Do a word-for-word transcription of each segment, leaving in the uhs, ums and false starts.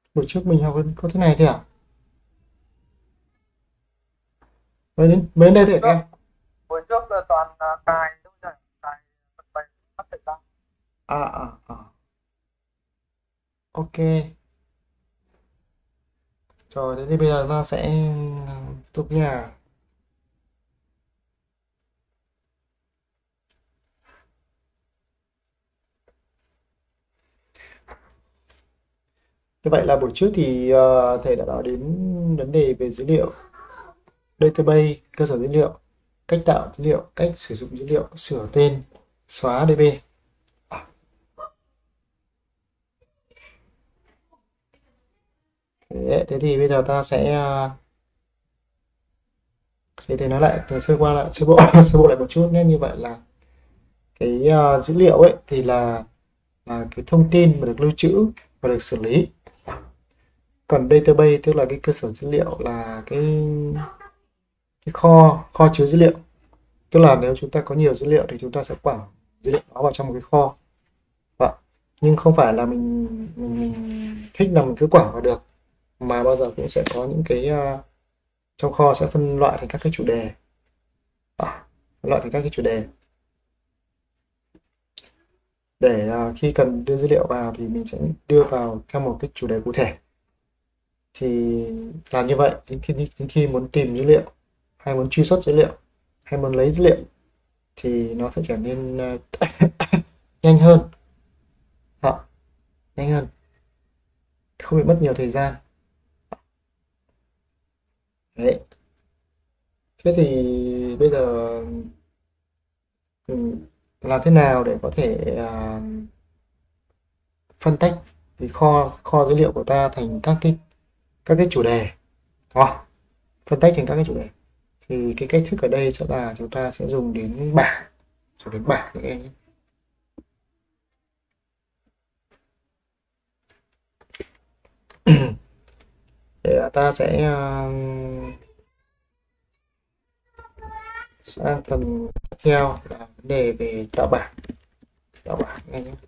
Buổi trước mình học có thế này thôi à? Mới đến mới đến đây buổi thôi hả trước các em? buổi trước là toàn là cài thôi, rồi cài phần mềm mất thời gian. À à à. Ok. Rồi thế thì bây giờ ta sẽ tiếp tục nha. Như vậy là buổi trước thì ờ, thầy đã nói đến vấn đề về dữ liệu, database, cơ sở dữ liệu, cách tạo dữ liệu, cách sử dụng dữ liệu, sửa tên, xóa đê bê. Thế, thế thì bây giờ ta sẽ ờ, thế thì nói lại sơ qua lại sơ bộ sơ bộ lại một chút nhé. Như vậy là cái ờ, dữ liệu ấy thì là là cái thông tin mà được lưu trữ và được xử lý. Còn database tức là cái cơ sở dữ liệu, là cái cái kho kho chứa dữ liệu. Tức là nếu chúng ta có nhiều dữ liệu thì chúng ta sẽ quảng dữ liệu đó vào trong một cái kho. Vậy. Nhưng không phải là mình, mình mình thích là mình cứ quảng vào được, mà bao giờ cũng sẽ có những cái uh, trong kho sẽ phân loại thành các cái chủ đề. À, phân loại thành các cái chủ đề để uh, khi cần đưa dữ liệu vào thì mình sẽ đưa vào theo một cái chủ đề cụ thể. Thì làm như vậy đến khi đến khi muốn tìm dữ liệu, hay muốn truy xuất dữ liệu, hay muốn lấy dữ liệu thì nó sẽ trở nên uh, nhanh hơn. Đó, nhanh hơn, không bị mất nhiều thời gian. Đấy. Thế thì bây giờ ừ, làm thế nào để có thể à, phân tách cái kho kho dữ liệu của ta thành các cái các cái chủ đề, đúng không? Phân tách thành các cái chủ đề thì cái cách thức ở đây sẽ là chúng ta sẽ dùng đến bảng, dùng đến bảng các em nhé. Để ta sẽ à, sang phần tiếp theo là vấn đề về tạo bảng. Tạo bảng các em nhé.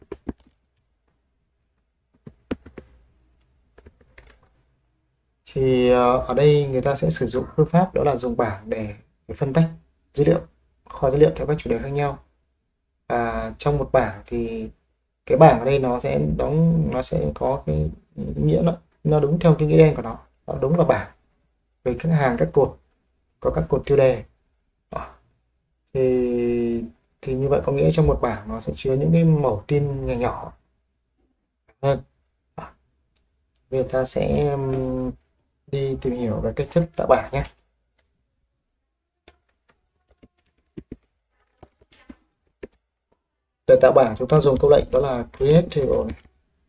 Thì ờ, ở đây người ta sẽ sử dụng phương pháp đó là dùng bảng để, để phân tách dữ liệu, kho dữ liệu theo các chủ đề khác nhau. Và trong một bảng thì cái bảng ở đây nó sẽ đóng nó sẽ có cái nghĩa, nó nó đúng theo cái nghĩa đen của nó, nó đúng là bảng với các hàng các cột, có các cột tiêu đề. Đó. thì thì như vậy có nghĩa trong một bảng nó sẽ chứa những cái mẩu tin nhỏ nhỏ hơn. Đó. Bây giờ ta sẽ um, đi tìm hiểu về cách thức tạo bảng nhé. Để tạo bảng chúng ta dùng câu lệnh đó là create table này.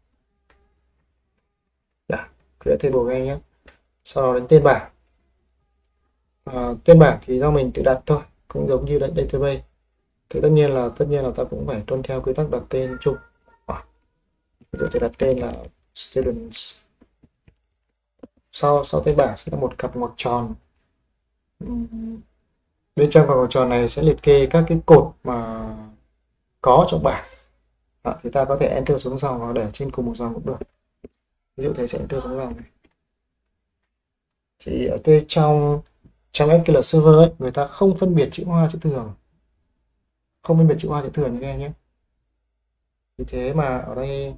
Đã, create table ngay nhé. Sau đó đến tên bảng. À, tên bảng thì do mình tự đặt thôi, cũng giống như lệnh database. Thì tất nhiên là tất nhiên là ta cũng phải tuân theo quy tắc đặt tên chung. À, ví dụ tôi đặt tên là students. Sau sau tên bảng sẽ là một cặp ngoặc tròn. Bên trong cặp ngoặc tròn này sẽ liệt kê các cái cột mà có trong bảng. À, thì ta có thể enter xuống dòng và để trên cùng một dòng cũng được. Ví dụ thầy sẽ enter xuống dòng này. Thì ở đây trong trong ét quy eo Server ấy, người ta không phân biệt chữ hoa chữ thường, không phân biệt chữ hoa chữ thường như các em nhé. Vì thế mà ở đây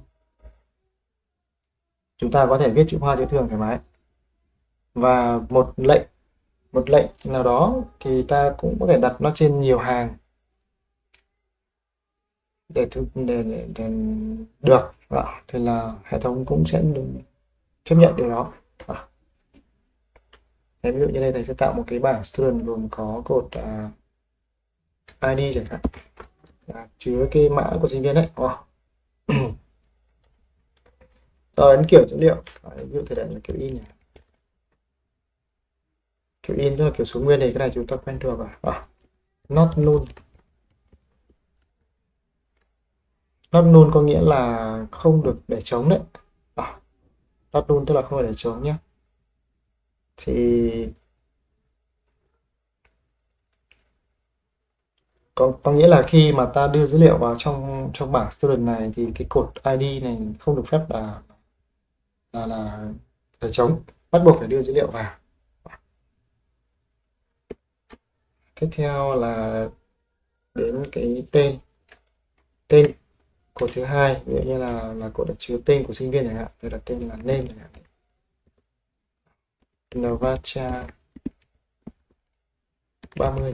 chúng ta có thể viết chữ hoa chữ thường thoải mái. Và một lệnh một lệnh nào đó thì ta cũng có thể đặt nó trên nhiều hàng để thực để, để, để được. Đó. Thì là hệ thống cũng sẽ chấp nhận điều đó. Đó. Thế ví dụ như đây thầy sẽ tạo một cái bảng student gồm có cột uh, i đê chẳng hạn, là chứa cái mã của sinh viên đấy. Wow. Rồi đến kiểu dữ liệu, ví dụ thầy đặt là kiểu in này. Kiểu in tức là kiểu số nguyên thì cái này chúng ta quen thuộc rồi. À, not null. Not null có nghĩa là không được để trống đấy. À, not null tức là không được để trống nhé. Thì có, có nghĩa là khi mà ta đưa dữ liệu vào trong trong bảng student này thì cái cột i đê này không được phép là là là phải trống, bắt buộc phải đưa dữ liệu vào. Tiếp theo là đến cái tên tên cột thứ hai, ví dụ như là là cột đặt chứa tên của sinh viên chẳng hạn, tôi đặt tên là name chẳng hạn, nvacha ba mươi.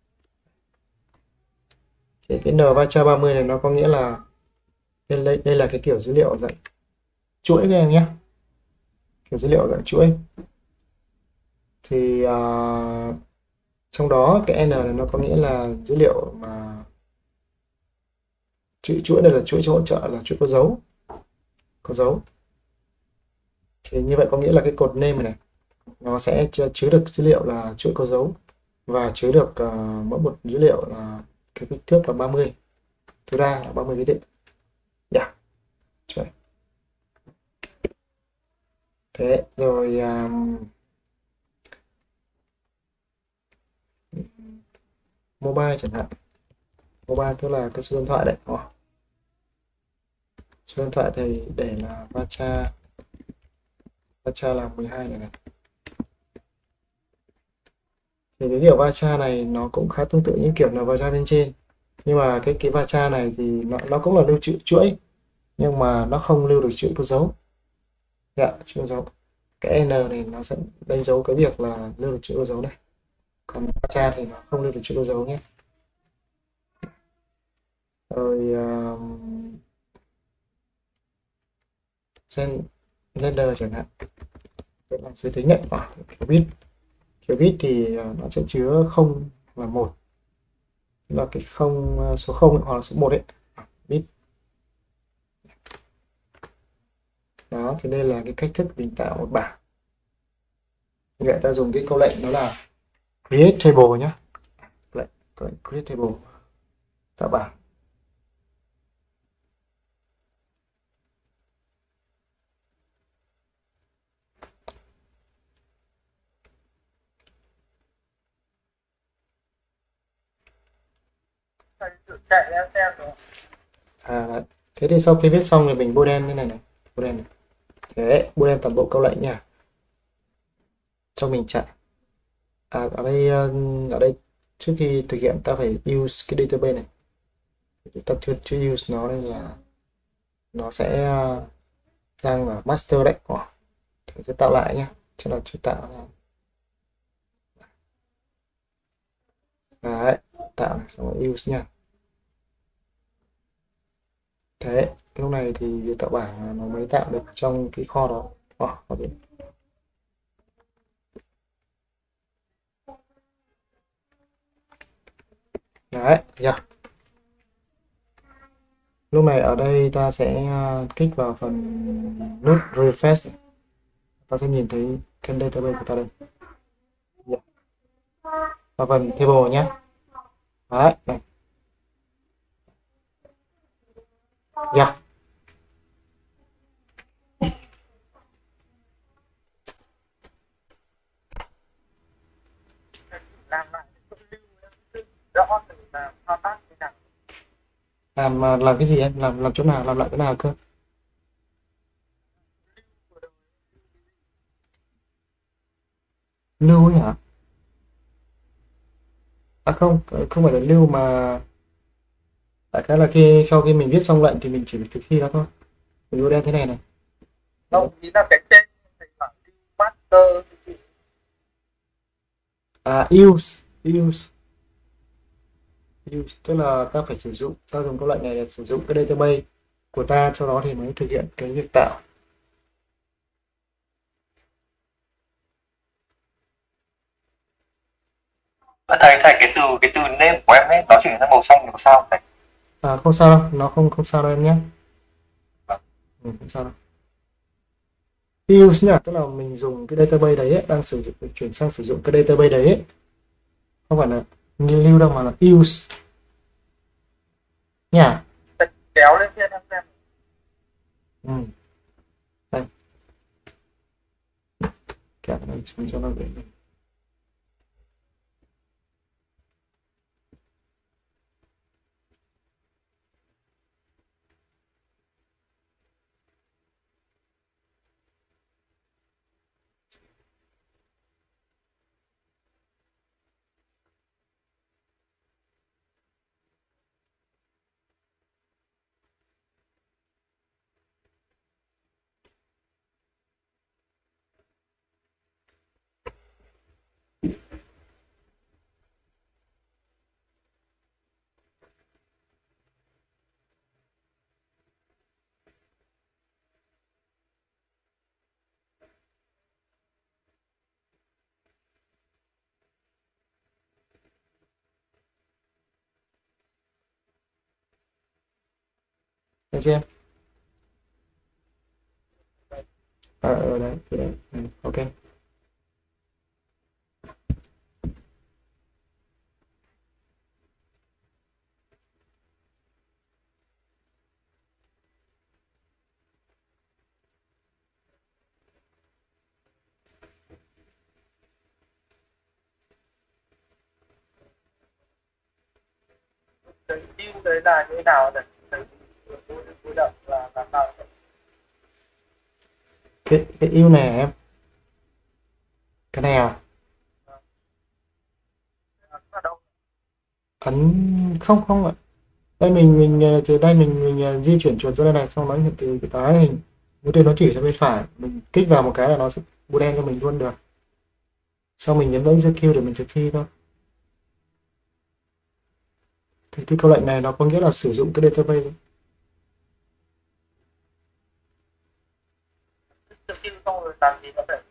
Thì cái nvacha ba mươi này nó có nghĩa là đây, đây là cái kiểu dữ liệu dạng chuỗi các em nhé, kiểu dữ liệu dạng chuỗi. Thì uh, trong đó cái n này nó có nghĩa là dữ liệu mà chữ chuỗi, đây là chuỗi cho hỗ trợ là chuỗi có dấu, có dấu. Thì như vậy có nghĩa là cái cột name này nó sẽ chứa được dữ liệu là chuỗi có dấu và chứa được uh, mỗi một dữ liệu là cái kích thước là ba mươi, tối đa là ba mươi ký tự. Yeah. Trời. Thế rồi um, mobile chẳng hạn, mobile tức là cái số điện thoại đấy. Oh. Số điện thoại thì để là vacha, vacha là mười hai này này. Thì cái kiểu vacha này nó cũng khá tương tự như kiểu là vacha bên trên, nhưng mà cái cái vacha này thì nó nó cũng là lưu trữ chuỗi nhưng mà nó không lưu được chuỗi có dấu. Dạ, chuỗi có dấu. Cái n này nó sẽ đánh dấu cái việc là lưu được chuỗi có dấu này, còn vacha thì nó không lưu được chuỗi có dấu nhé. Rồi um, gender chẳng hạn, đây là giới tính đấy. À, kiểu bit, kiểu bit thì nó sẽ chứa không và một, là cái không, số không hoặc là số một ấy, bit. Đó, thì đây là cái cách thức mình tạo một bảng. Vậy ta dùng cái câu lệnh đó là create table nhé, lệnh create table tạo bảng. Thầy thử chạy em xem rồi. À, đấy. Thế thì sau khi viết xong thì mình bôi đen như này này, bôi đen này. Thế bôi đen toàn bộ câu lệnh nha, cho mình chạy. À, ở đây ở đây trước khi thực hiện ta phải use cái database này, ta chưa chưa use nó nên là nó sẽ đang ở master đấy. Ồ, thì sẽ tạo lại nhé, cho là chưa tạo ra. Đấy, tạo này, xong rồi use nha. Thế lúc này thì việc tạo bảng nó mới tạo được trong cái kho đó. Ồ, ok. Đấy, nhá. Lúc này ở đây ta sẽ kích vào phần nút refresh, ta sẽ nhìn thấy cái database của ta đây. Yeah. Và phần table nhé. Đấy, này. Yeah. Làm lại cái lưu rõ từ là thao tác thế nào. Làm làm cái gì em? Làm làm chỗ nào? Làm lại chỗ nào cơ? Lưu ấy hả? À không, không phải là lưu mà đại khái là khi sau khi mình viết xong lệnh thì mình chỉ thực thi nó thôi. Mình lưu đen thế này này. Không, ý là cái tên thầy bảo lưu master thì À, use, use, use tức là ta phải sử dụng, ta dùng câu lệnh này để sử dụng cái database của ta, sau đó thì mới thực hiện cái việc tạo. thầy thầy cái từ cái từ name của em ấy nó chuyển sang màu xanh thì có sao không thầy? À, không sao đâu, nó không không sao đâu em nhé. Ừ, không sao đâu. Use nhá, tức là mình dùng cái database đấy ấy, đang sử dụng chuyển sang sử dụng cái database đấy ấy. Không phải là lưu đâu mà là use nhá. Kéo lên trên em xem. Ừ. Đây. Kéo này cho nó về. Được chưa em? Ờ ờ, đấy, thì đấy. Ừ, ok. Cái deal đấy là như thế nào này? Cái quy định là làm sao? cái cái ưu này em, cái này à, Ở đâu? ấn không không ạ. Đây mình mình ờ, từ đây mình mình ờ, di chuyển chuột ra đây này, xong nó hiện từ cái cái hình mũi tên nó chỉ sang bên phải, mình kích vào một cái là nó sẽ bù đen cho mình luôn được. Sau mình nhấn vào execute để mình thực thi thôi. Thì cái câu lệnh này nó có nghĩa là sử dụng cái database. Thực deal xong rồi làm gì nữa phải?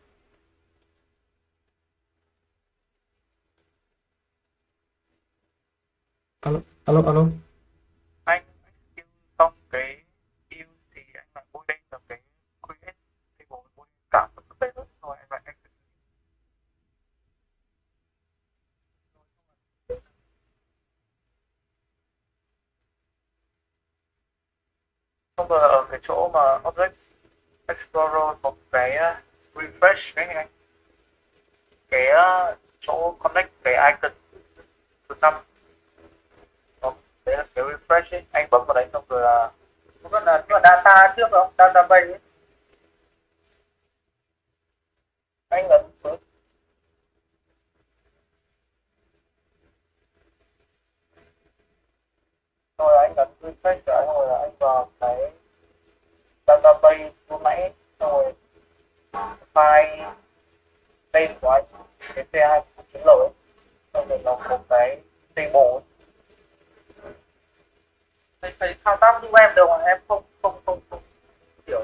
Alo alo alo. Anh deal xong cái deal thì anh lại bôi đen được cái create table bôi cả một cái nữa rồi anh lại execute. Xong rồi ở cái chỗ mà Object Explorer có cái uh, refresh đấy anh, cái uh, chỗ connect cái icon thứ năm, đó, đấy là cái refresh ấy. Anh bấm vào đấy xong rồi là không biết là nhưng mà data trước không, database ấy. Anh ấn xuống rồi anh ấn refresh rồi rồi là anh vào cái database lúc nãy, xong rồi file tên của anh cái c hai chín lỗi ấy. Xong rồi nó có cái table ấy. Thầy, thầy thao tác giúp em được mà em không không không không hiểu,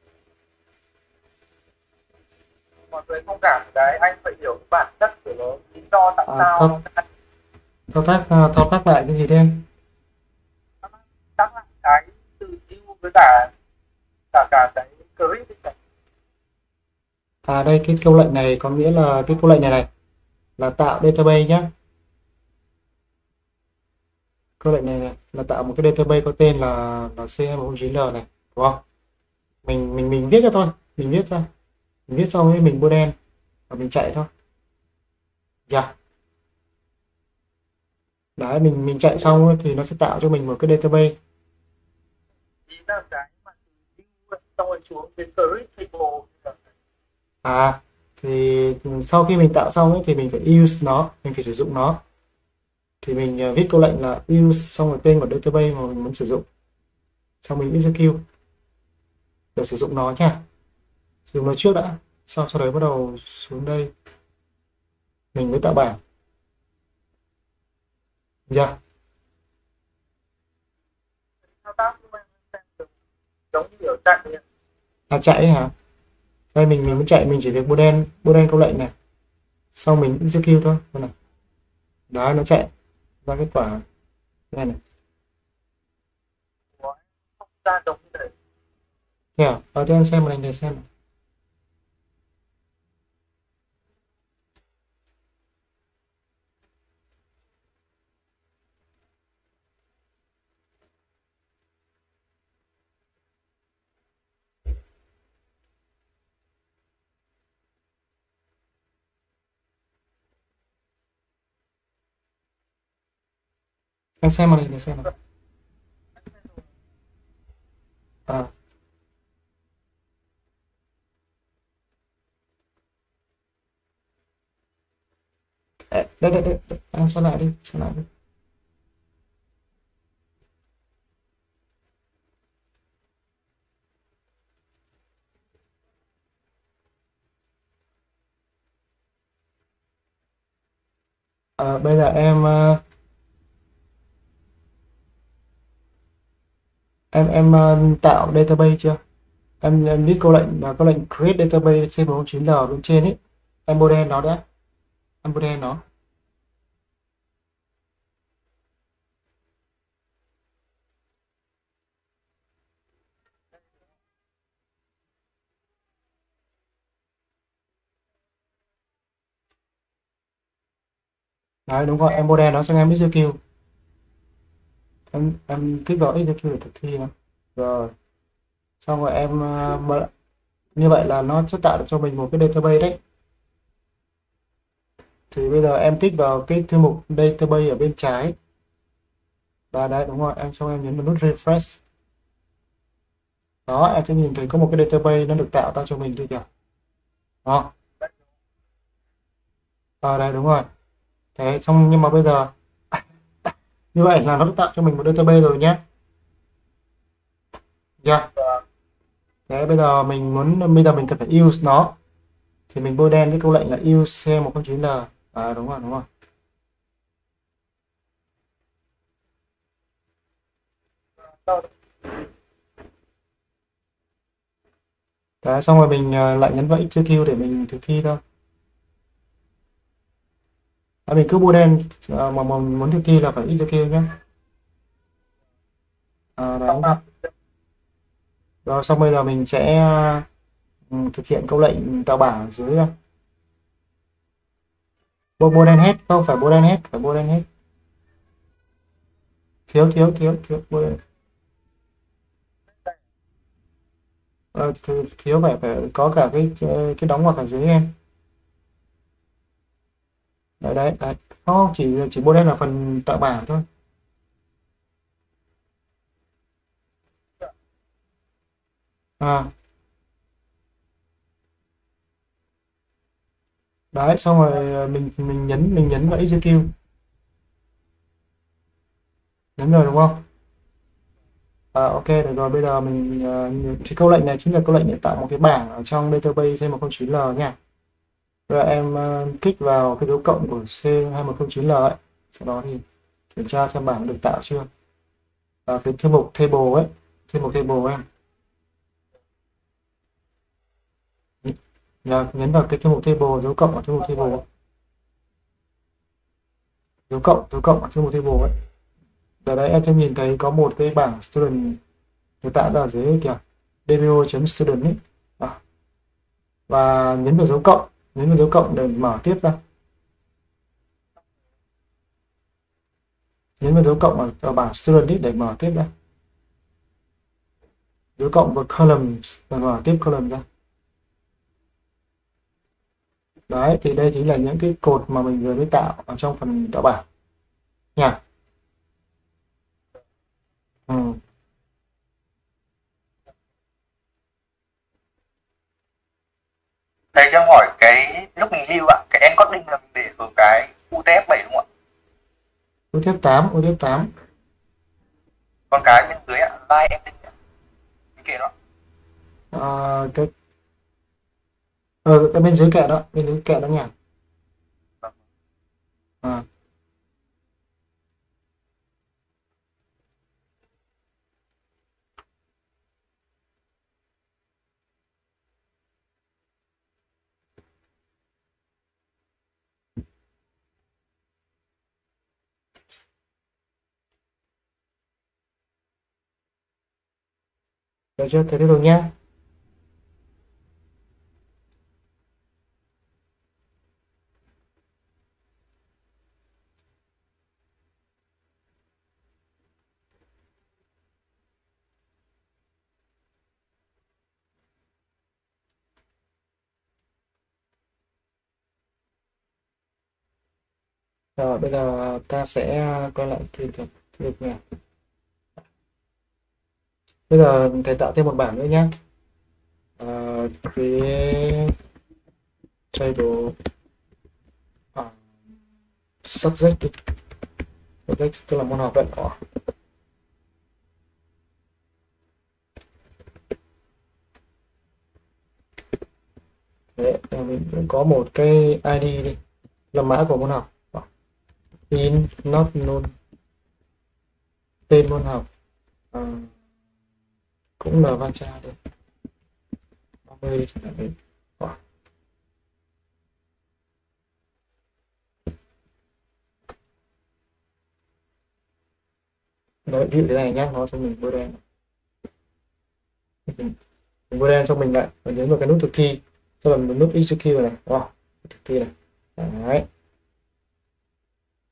mọi người thông cảm cái anh phải hiểu bản chất của nó, lý do tại À, sao thao, thao tác à, thao tác lại cái gì đây em? nó tác lại cái từ view với cả cả cả cái clip ấy. À đây, cái câu lệnh này có nghĩa là cái câu lệnh này này là tạo database nhá. Câu lệnh này này là tạo một cái database có tên là là c hai một chín l này, đúng không? Mình mình mình viết ra thôi, mình viết ra. Mình viết xong rồi mình bôi đen và mình chạy thôi. Dạ. Đấy, mình mình chạy xong ấy, thì nó sẽ tạo cho mình một cái database. Ý là cái mà từ view ấy, xong rồi xuống cái clip table. À thì sau khi mình tạo xong ấy thì mình phải use nó, mình phải sử dụng nó. Thì mình ờ, viết câu lệnh là use xong rồi tên của database mà mình muốn sử dụng. Xong mình execute để sử dụng nó nha. Sử dụng nó trước đã. Sau sau đấy bắt đầu xuống đây mình mới tạo bảng. Dạ. Thao tác giúp em xem được giống như kiểu chạy ấy. À chạy ấy hả? Đây mình mình muốn chạy mình chỉ việc bôi đen bôi đen câu lệnh này. Xong mình execute thôi. Đây này. Đó nó chạy ra kết quả đây này. Của không ra giống như thế. Thế à? Ờ, cho em xem một lần để xem. Em xem một lần để xem nào. À, đây đây đây, đây. Em xem lại đi, xem lại đi. À, bây giờ em ờ, em em ờ, tạo database chưa? Em, em viết câu lệnh là câu lệnh create database c bốn chín l bên trên ấy. Em bôi đen nó đã. Em bôi đen nó. Đấy đúng rồi, em model nó sang em execute. Em em kích vào execute để thực thi nó. Rồi, xong rồi em ờ, mở- như vậy là nó sẽ tạo được cho mình một cái database đấy. Thì bây giờ em kích vào cái thư mục database ở bên trái. Và đấy đúng rồi, em xong em nhấn vào nút refresh. Đó, em sẽ nhìn thấy có một cái database nó được tạo ra cho mình thôi kìa. Đó, à, đây đúng rồi. Thế xong nhưng mà bây giờ như vậy là nó đã tạo cho mình một database rồi nhé. Yeah. Và Thế bây giờ mình muốn bây giờ mình cần phải use nó thì mình bôi đen cái câu lệnh là use c một không chín l. À đúng rồi, đúng rồi. đâu Đấy, xong rồi mình ờ, lại nhấn vào execute để mình thực thi thôi. À, mình cứ bôi đen ờ, mà mình muốn thực thi là phải execute nhé. À, đấy. trong nào Rồi xong bây giờ mình sẽ ừ, thực hiện câu lệnh tạo bảng ở dưới. Bôi bôi đen hết, không phải bôi đen hết, phải bôi đen hết. Thiếu thiếu thiếu thiếu bôi đen. Ờ, thiếu, thiếu phải phải có cả cái cái đóng ngoặc ở dưới em. Đấy đấy đấy. Không, chỉ chỉ bôi đen là phần tạo bảng thôi. À, đấy xong rồi mình mình nhấn mình nhấn vào execute. Nhấn rồi đúng không? À, ok được rồi, bây giờ mình uh, thì câu lệnh này chính là câu lệnh để tạo một cái bảng ở trong database c một không chín l nha. Rồi em uh, kích vào cái dấu cộng của c hai một không chín l ấy, sau đó thì kiểm tra xem bảng được tạo chưa. Và cái thư mục table ấy, thư mục table em nhớ, nhấn vào cái thư mục table, dấu cộng ở thư mục table, dấu cộng dấu cộng ở thư mục table ấy. Ở đây em sẽ nhìn thấy có một cái bảng student được tạo ra ở dưới kìa, dbo.student ấy. À, và nhấn vào dấu cộng, nhấn vào dấu cộng để mở tiếp ra, nhấn vào dấu cộng ở, ở bảng student ấy để mở tiếp ra, dấu cộng vào columns và mở tiếp column ra. Đấy thì đây chính là những cái cột mà mình vừa mới tạo ở trong phần tạo bảng nha. Ừ. thầy cho em hỏi cái lúc mình lưu ạ, cái encoding là mình để ở cái u tê ép bảy đúng không ạ? u tê ép tám, u tê ép tám. Còn cái bên dưới ạ, line ending ạ, cái kia đó. À, cái ờ, cái bên dưới kệ đó, bên dưới kệ đó nha. À, được chưa? Thế tiếp tục nhé. Rồi bây giờ ta sẽ quay lại thi thực thi thực này. Bây giờ thầy tạo thêm một bảng nữa nhé. Uh, create table uh, subject đi. Subject tức là môn học đấy. Đấy, mình cũng có một cái i đê đi, là mã của môn học. In not known, tên môn học à, cũng là Vacha đây, ba mươi chẳng hạn đấy. Đấy, ví dụ thế này nhé, nó cho mình bôi đen, mình bôi đen cho mình lại và nhấn vào cái nút thực thi, sau đó mình nút execute này, wow, thực thi này. Đấy.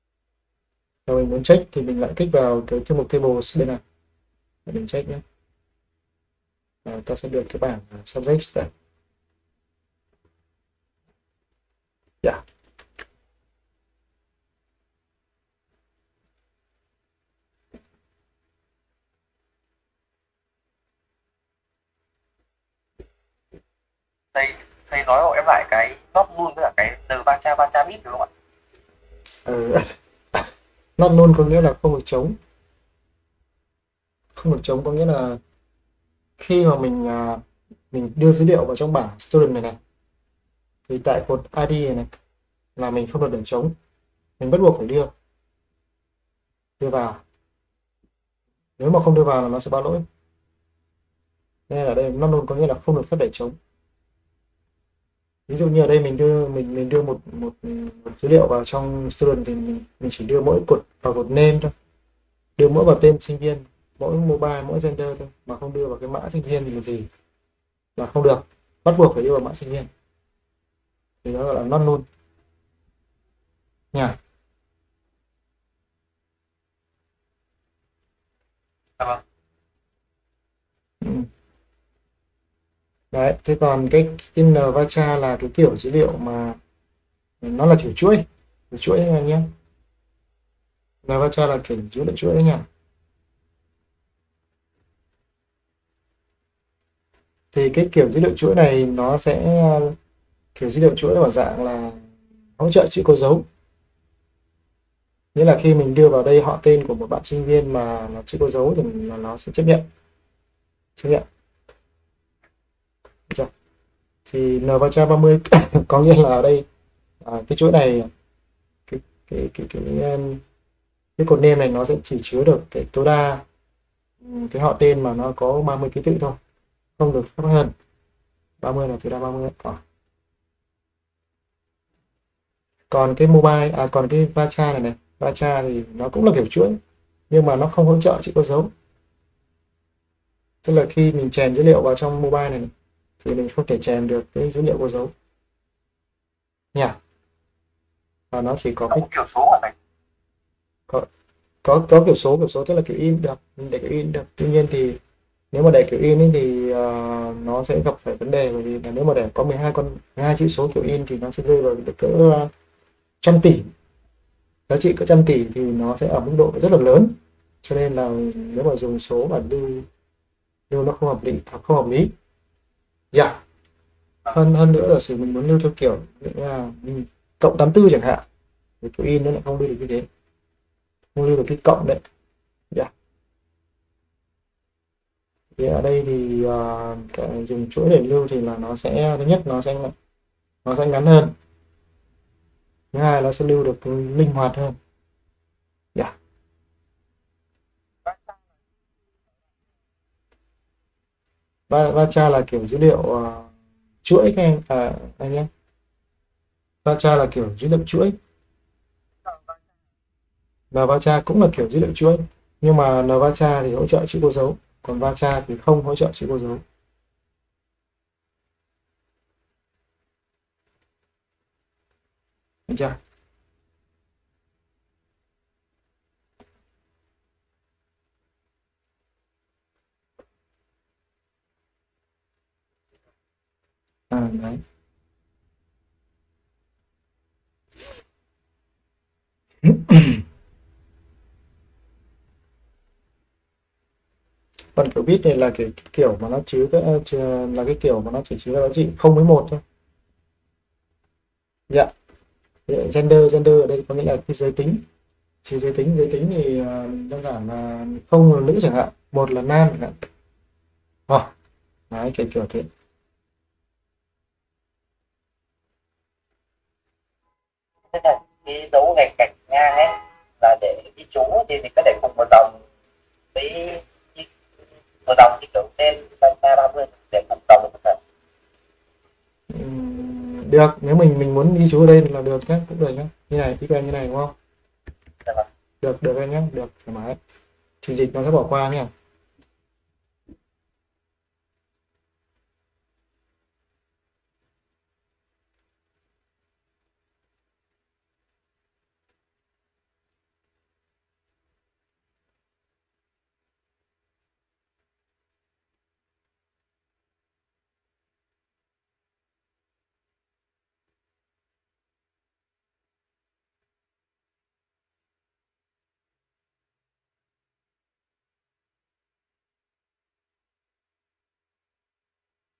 Nếu mình muốn check thì mình lại kích vào cái thư mục tables bên này để mình check nhé. À, ta sẽ được cái bảng subject này. Yeah. thầy thầy nói hộ em lại cái not null với cả cái n ba cha ba cha bit đúng không ạ? Ừ. Not null có nghĩa là không được trống. Không được trống có nghĩa là khi mà mình à, mình đưa dữ liệu vào trong bảng student này này thì tại cột i đê này, này là mình không được để trống, mình bắt buộc phải đưa đưa vào, nếu mà không đưa vào là nó sẽ báo lỗi. Nên ở đây not null có nghĩa là không được phép để trống. Ví dụ như ở đây mình đưa mình mình đưa một một, một dữ liệu vào trong student thì mình, mình chỉ đưa mỗi cột vào cột name thôi, đưa mỗi vào tên sinh viên, mỗi mobile mỗi gender thôi, mà không đưa vào cái mã sinh viên thì là gì, là không được, bắt buộc phải đưa vào mã sinh viên, thì đó gọi là not null nha. Dạ vâng. Ừ. Đấy, thế còn cái in varchar là cái kiểu dữ liệu mà nó là kiểu chuỗi, kiểu chuỗi anh nhé. Varchar là kiểu dữ liệu chuỗi đấy nha. Thì cái kiểu dữ liệu chuỗi này nó sẽ kiểu dữ liệu chuỗi ở dạng là hỗ trợ chữ có dấu, nghĩa là khi mình đưa vào đây họ tên của một bạn sinh viên mà nó chữ có dấu thì nó sẽ chấp nhận chấp nhận được. Thì nvarchar ba mươi có nghĩa là ở đây à, cái chuỗi này, cái cái cái cái um, cái cột name này nó sẽ chỉ chứa được cái tối đa um, cái họ tên mà nó có ba mươi ký tự thôi, không được thấp hơn. ba mươi là tối đa ba mươi. Còn còn cái mobile à còn cái varchar này này, varchar thì nó cũng là kiểu chuỗi nhưng mà nó không hỗ trợ chữ có dấu, tức là khi mình chèn dữ liệu vào trong mobile này, này thì mình không thể chèn được cái dữ liệu có dấu nha, và nó chỉ có Nó cái cũng kiểu số hả thầy? có có có kiểu số, kiểu số tức là kiểu in được, mình để kiểu in được, tuy nhiên thì nếu mà để kiểu in ấy thì uh, nó sẽ gặp phải vấn đề, bởi vì là nếu mà để có mười hai con mười hai chữ số kiểu in thì nó sẽ rơi vào cỡ uh, trăm tỷ, giá trị cỡ trăm tỷ thì nó sẽ ở mức độ rất là lớn, cho nên là nếu mà dùng số mà lưu lưu nó không hợp lý không hợp lý. Dạ. hơn hơn nữa giả sử mình muốn lưu theo kiểu là mình cộng tám tư chẳng hạn thì kiểu in nó lại không lưu được như thế, không lưu được cái cộng đấy. Dạ. Thì ở đây thì uh, cái dùng chuỗi để lưu thì là nó sẽ, thứ nhất nó sẽ nó sẽ ngắn hơn, thứ hai nó sẽ lưu được linh hoạt hơn. Dạ. và Varchar là kiểu dữ liệu uh, chuỗi các anh à, anh nhé. Varchar là kiểu dữ liệu chuỗi, Nvarchar cũng là kiểu dữ liệu chuỗi, nhưng mà Nvarchar thì hỗ trợ chữ cô dấu, còn Varchar thì không hỗ trợ chữ cô dấu. Được chưa? À, đấy. Còn kiểu bit này là kiểu kiểu mà nó chứa cái là cái kiểu mà nó chỉ chứa giá trị không với một thôi. Dạ. Gender gender ở đây có nghĩa là cái giới tính, chỉ giới tính giới tính thì uh, đơn giản là không là nữ chẳng hạn, một là nam chẳng hạn. Ờ, đấy kiểu kiểu thế. Thế là cái dấu gạch gạch ngang ấy là để ghi chú thì mình có để cùng một dòng với một dòng như kiểu tên ba ba mươi để cùng dòng được không? Ừm, được, nếu mình mình muốn ghi chú ở đây là được nhé, cũng được nhé, như này y quen như này đúng không? Dạ vâng. Được được anh nhé, được thoải mái, trình dịch nó sẽ bỏ qua nhé.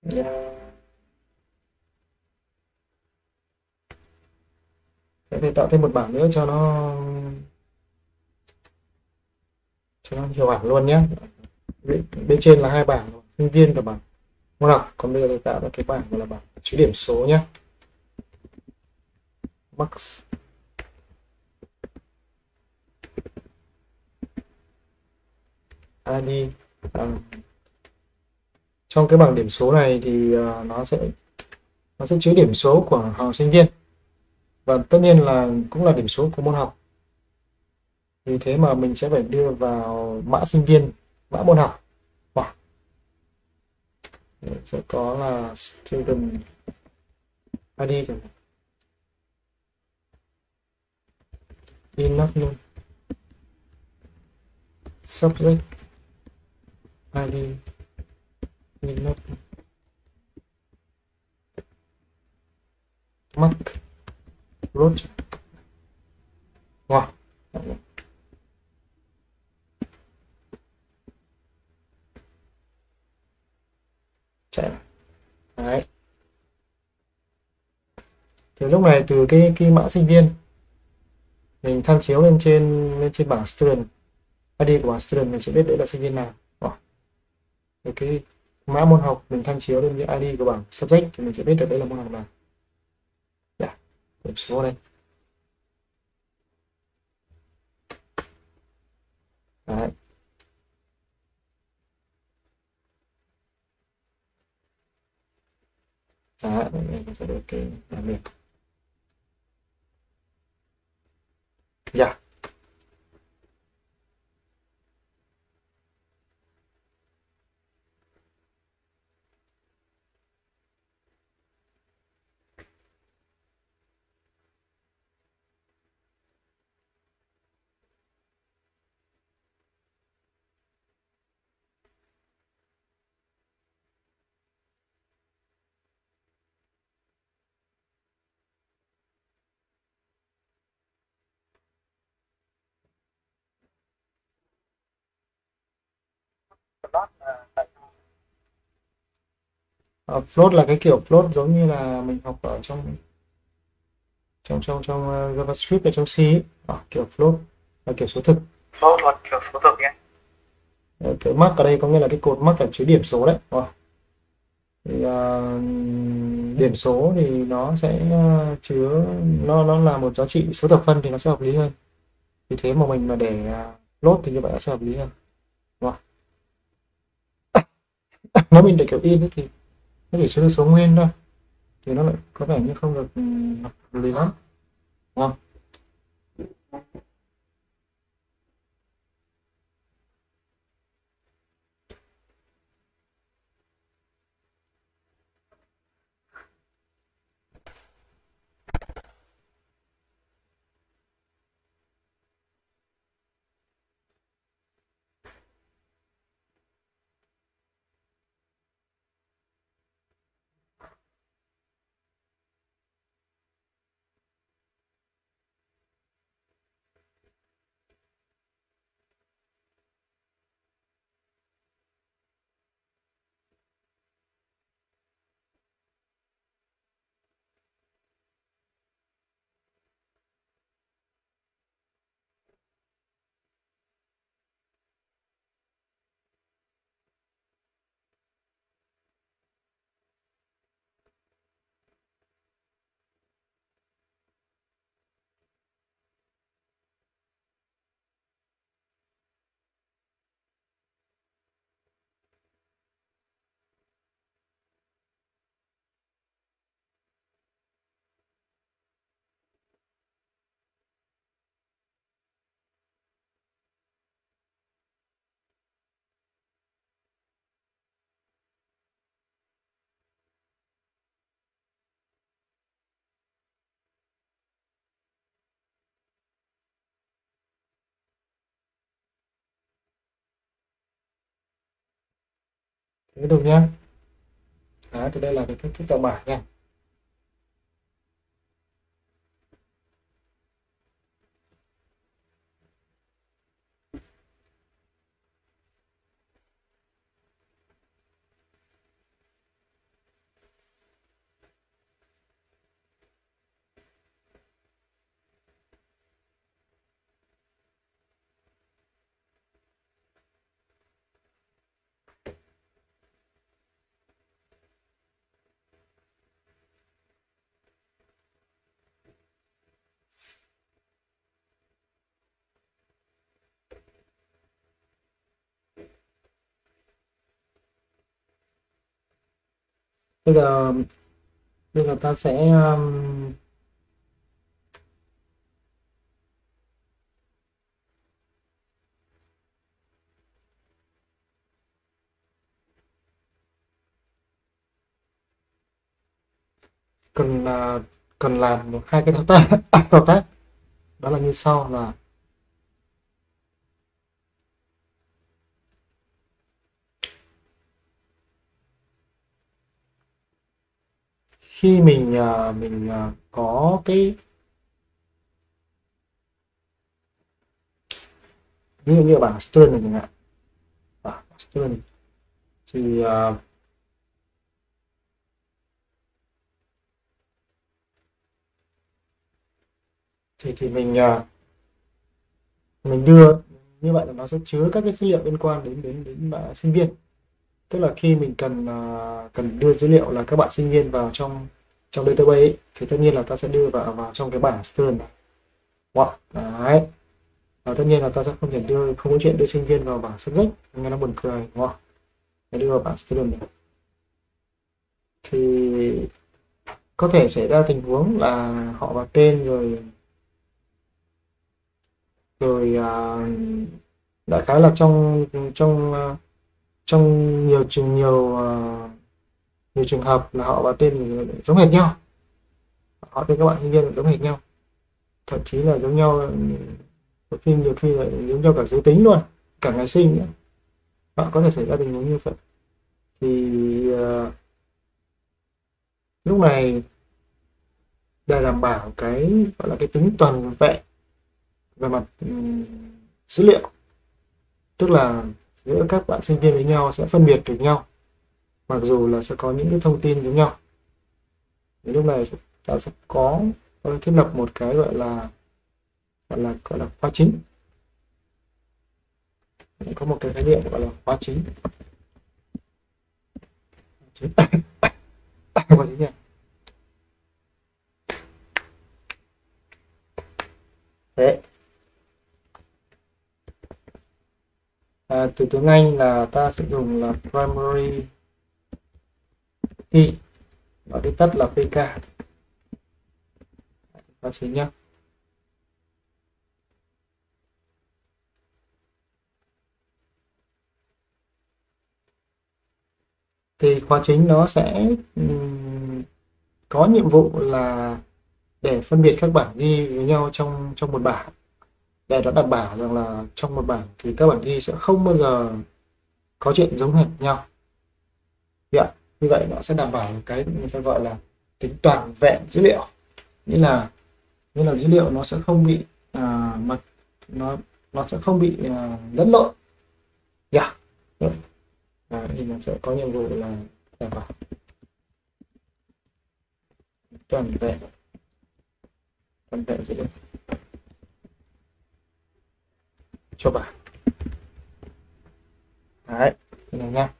Yeah. Thế thì tạo thêm một bảng nữa cho nó cho nó hiểu hẳn luôn nhé. Bên, bên trên là hai bảng sinh viên và bảng môn học, còn bây giờ tôi tạo ra cái bảng gọi là bảng chữ điểm số nhé. Max i đê. À, trong cái bảng điểm số này thì uh, nó sẽ nó sẽ chứa điểm số của học sinh viên, và tất nhiên là cũng là điểm số của môn học. Vì thế mà mình sẽ phải đưa vào mã sinh viên, mã môn học. Wow. Sẽ có là student i đê chẳng hạn. Inoc luôn. Subject i đê. Inoc. Mark. Roach. Wow. Chạy. Đấy. Thì lúc này từ cái cái mã sinh viên mình tham chiếu lên trên lên trên bảng student i đê của bảng student, mình sẽ biết đấy là sinh viên nào. Wow. Rồi cái mã môn học mình tham chiếu lên cái i đê của bảng subject thì mình sẽ biết được đây là môn học nào. Yeah. Điểm số đây. Đấy. Đấy, mình sẽ được cái làm việc. Yeah. Plot là tại sao? Uh, float là cái kiểu float giống như là mình học ở trong trong trong trong uh, JavaScript và trong C ấy. À, kiểu float là kiểu số thực. Plot là kiểu số thực nhé. Ờ, cái mark ở đây có nghĩa là cái cột mark là chứa điểm số đấy. À, thì, uh, điểm số thì nó sẽ uh, chứa nó nó là một giá trị số thập phân thì nó sẽ hợp lý hơn. Vì thế mà mình mà để uh, float thì như vậy nó sẽ hợp lý hơn. Đúng không? Nếu mình để kiểu in thì nó chỉ chứa được số nguyên thôi, thì nó lại có vẻ như không được um, hợp lý lắm. Đúng không? Tiếp tục nhé. Đó, thì đây là cái cách thức tạo bảng nha. bây giờ bây giờ ta sẽ um, cần uh, cần làm một hai cái thao tác thao tác đó là như sau là khi mình uh, mình uh, có cái ví dụ như ở bảng student này chẳng hạn, bảng student thì uh, thì thì mình uh, mình đưa như vậy là nó sẽ chứa các cái dữ liệu liên quan đến đến đến bạn sinh viên, tức là khi mình cần uh, cần đưa dữ liệu là các bạn sinh viên vào trong trong database ấy, thì tất nhiên là ta sẽ đưa vào vào trong cái bảng student này. Wow. Đấy. Và tất nhiên là ta sẽ không thể đưa không có chuyện đưa sinh viên vào bảng subject, nghe nó buồn cười đúng không? Để đưa vào bảng student này. Thì có thể xảy ra tình huống là họ vào tên rồi rồi uh, đại khái là trong trong uh, trong nhiều trường nhiều uh, nhiều trường hợp là họ vào tên giống hệt nhau, họ tên các bạn sinh viên giống hệt nhau, thậm chí là giống nhau, có khi nhiều khi là giống nhau cả giới tính luôn, cả ngày sinh nữa. Họ có thể xảy ra tình huống như vậy. Thì uh, lúc này để đảm bảo cái gọi là cái tính toàn vẹn về mặt um, dữ liệu, tức là giữa các bạn sinh viên với nhau sẽ phân biệt được nhau mặc dù là sẽ có những cái thông tin giống nhau, thì lúc này ta sẽ có thiết lập một cái gọi là gọi là gọi là khóa chính, có một cái khái niệm gọi là khóa chính khóa chính này. Thế à, từ tiếng Anh là ta sẽ dùng là primary key, và viết tắt là pê ca, khóa chính nhé. Thì khóa chính nó sẽ um, có nhiệm vụ là để phân biệt các bản ghi với nhau trong trong một bảng, để nó đảm bảo rằng là trong một bảng thì các bản ghi sẽ không bao giờ có chuyện giống hệt nhau. Yeah. Như vậy nó sẽ đảm bảo cái người ta gọi là tính toàn vẹn dữ liệu, nghĩa là nghĩa là dữ liệu nó sẽ không bị à, mà nó nó sẽ không bị à, lẫn lộn. Yeah. À, thì nó sẽ có nhiệm vụ là đảm bảo toàn vẹn toàn vẹn dữ liệu cho bảng. Đấy, thế này nha.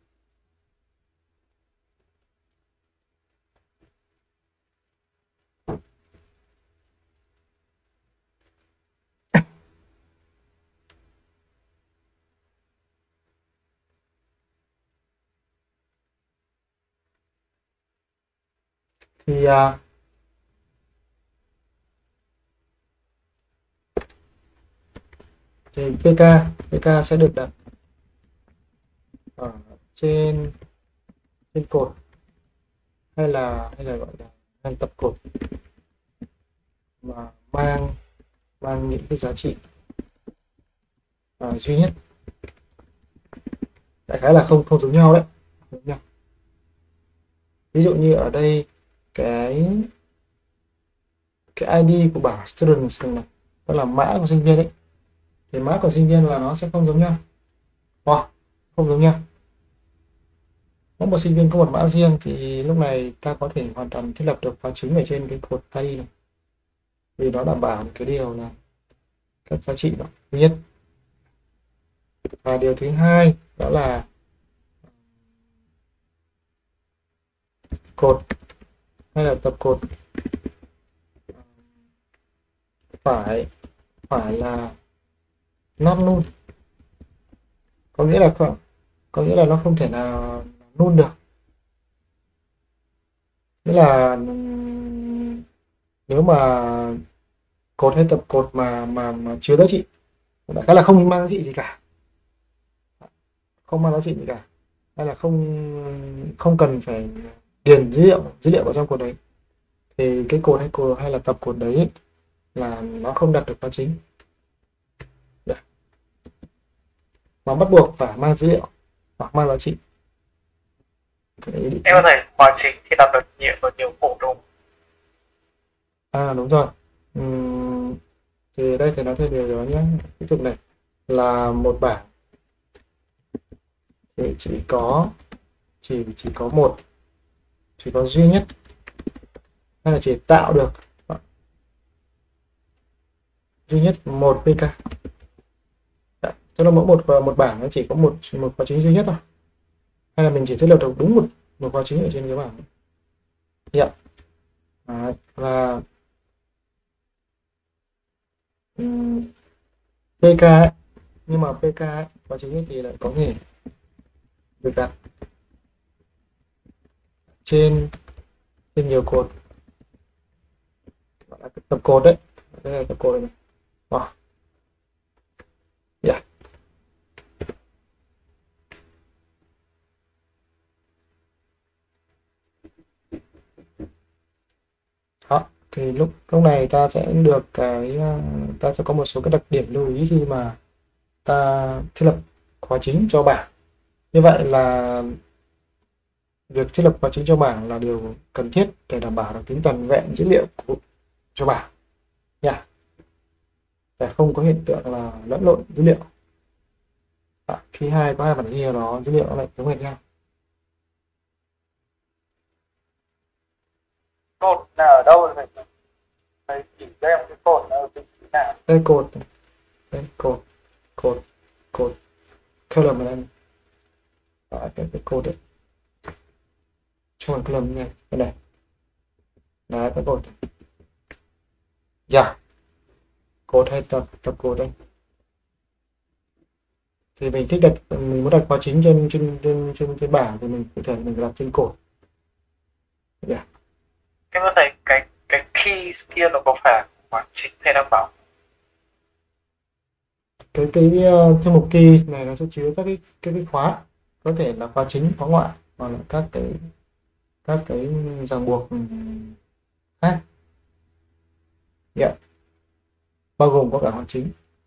Thì uh, thì pê ca pê ca sẽ được đặt ở trên trên cột, hay là hay là gọi là hàng tập cột mà mang mang những cái giá trị uh, duy nhất, đại khái là không không giống nhau đấy, giống nhau. Ví dụ như ở đây cái cái i đê của bảng students này, tức là mã của sinh viên đấy, thì mã của sinh viên là nó sẽ không giống nhau. Wow, không giống nhau. Mỗi một sinh viên có một mã riêng, thì lúc này ta có thể hoàn toàn thiết lập được khóa chính ở trên cái cột i đê này, vì nó đảm bảo cái điều là các giá trị đó duy nhất. Và điều thứ hai đó là cột hay là tập cột phải phải là not null, có nghĩa là có, có nghĩa là nó không thể nào null được. Nghĩa là ừm, nếu mà cột hay tập cột mà mà mà chứa giá trị, đại khái là không mang giá trị gì cả, không mang giá trị gì cả, hay là không không cần phải điền dữ liệu dữ liệu vào trong cột đấy, thì cái cột hay cột hay là tập cột đấy là nó không đặt được khóa chính. Đấy. Mà bắt buộc phải mang dữ liệu hoặc mang giá trị. Đấy, định Em có thể khóa chính thì đặt được nhiều ở nhiều cột đúng không? À đúng rồi. Ừm, thì đây thì nói thêm điều đó nhé. Ví dụ này là một bảng thì chỉ có chỉ chỉ có một, chỉ có duy nhất, hay là chỉ tạo được duy nhất một pê ca. Đấy, tức là mỗi một một bảng nó chỉ có một một khóa chính duy nhất thôi, hay là mình chỉ thiết lập được đúng một một khóa chính ở trên cái bảng. Yeah. Đấy. Và ừm, pê ca ấy, nhưng mà pê ca ấy, khóa chính ấy thì lại có thể được đặt trên trên nhiều cột, gọi là tập cột đấy. Đây là tập cột này. Wow. Yeah. Đó, thì lúc lúc này ta sẽ được cái ờ, ta sẽ có một số cái đặc điểm lưu ý khi mà ta thiết lập khóa chính cho bảng. Như vậy là việc thiết lập khóa chính cho bảng là điều cần thiết để đảm bảo được tính toàn vẹn dữ liệu của cho bảng nha, để không có hiện tượng là lẫn lộn dữ liệu. Đó, khi hai có hai bản ghi đó dữ liệu nó lại giống hệt nhau. Cột là ở đâu rồi phải phải chỉ cho em cái cột là ở vị trí nào. Đây cột, đây cột, cột, cột, column ở đây. Đó, cái, cái cột đấy trong phần column này, đây này, đấy cái cột. Yeah. Cột hay tập tập cột đây, thì mình thích đặt, mình muốn đặt khóa chính trên trên trên trên, trên bảng thì mình có thể mình đặt trên cột. Yeah. Em có thấy cái cái keys kia nó có phải khóa chính hay đảm bảo? cái cái uh, thư mục key này nó sẽ chứa các cái cái, cái khóa, có thể là khóa chính, khóa ngoại, hoặc là các cái các cái ràng buộc khác. Yeah. Bao gồm có cả khóa chính.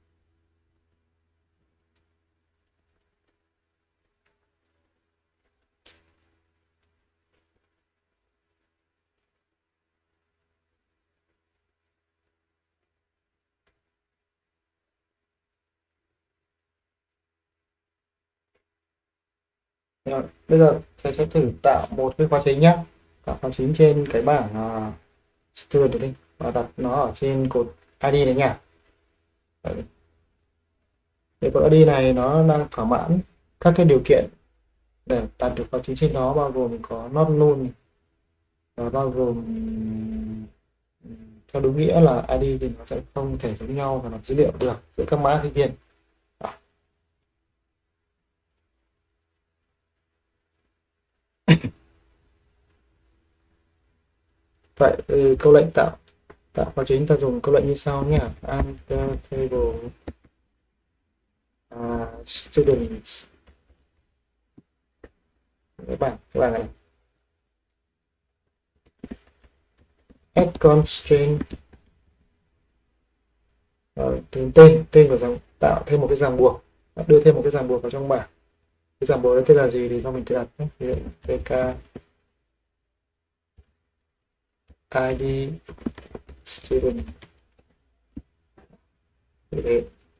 Rồi, bây giờ thầy sẽ thử tạo một cái khóa chính nhé, tạo khóa chính trên cái bảng uh, student đi, và đặt nó ở trên cột i đê đấy nha. Đấy. Thì cột i đê này nó đang thỏa mãn các cái điều kiện để đạt được khóa chính trên nó, bao gồm có not null, và bao gồm theo đúng nghĩa là i đê thì nó sẽ không thể giống nhau và nạp dữ liệu được giữa các mã sinh viên. Đó. Vậy ừ, câu lệnh tạo tạo khóa chính ta dùng câu lệnh như sau nhé. Enter table uh, students, cái bảng cái bảng này, add constraint, rồi tên tên tên của dòng, tạo thêm một cái ràng buộc, đưa thêm một cái ràng buộc vào trong bảng. Cái ràng buộc đấy tên là gì thì cho mình tự đặt nhé. Ví dụ pk i đê student, như thế.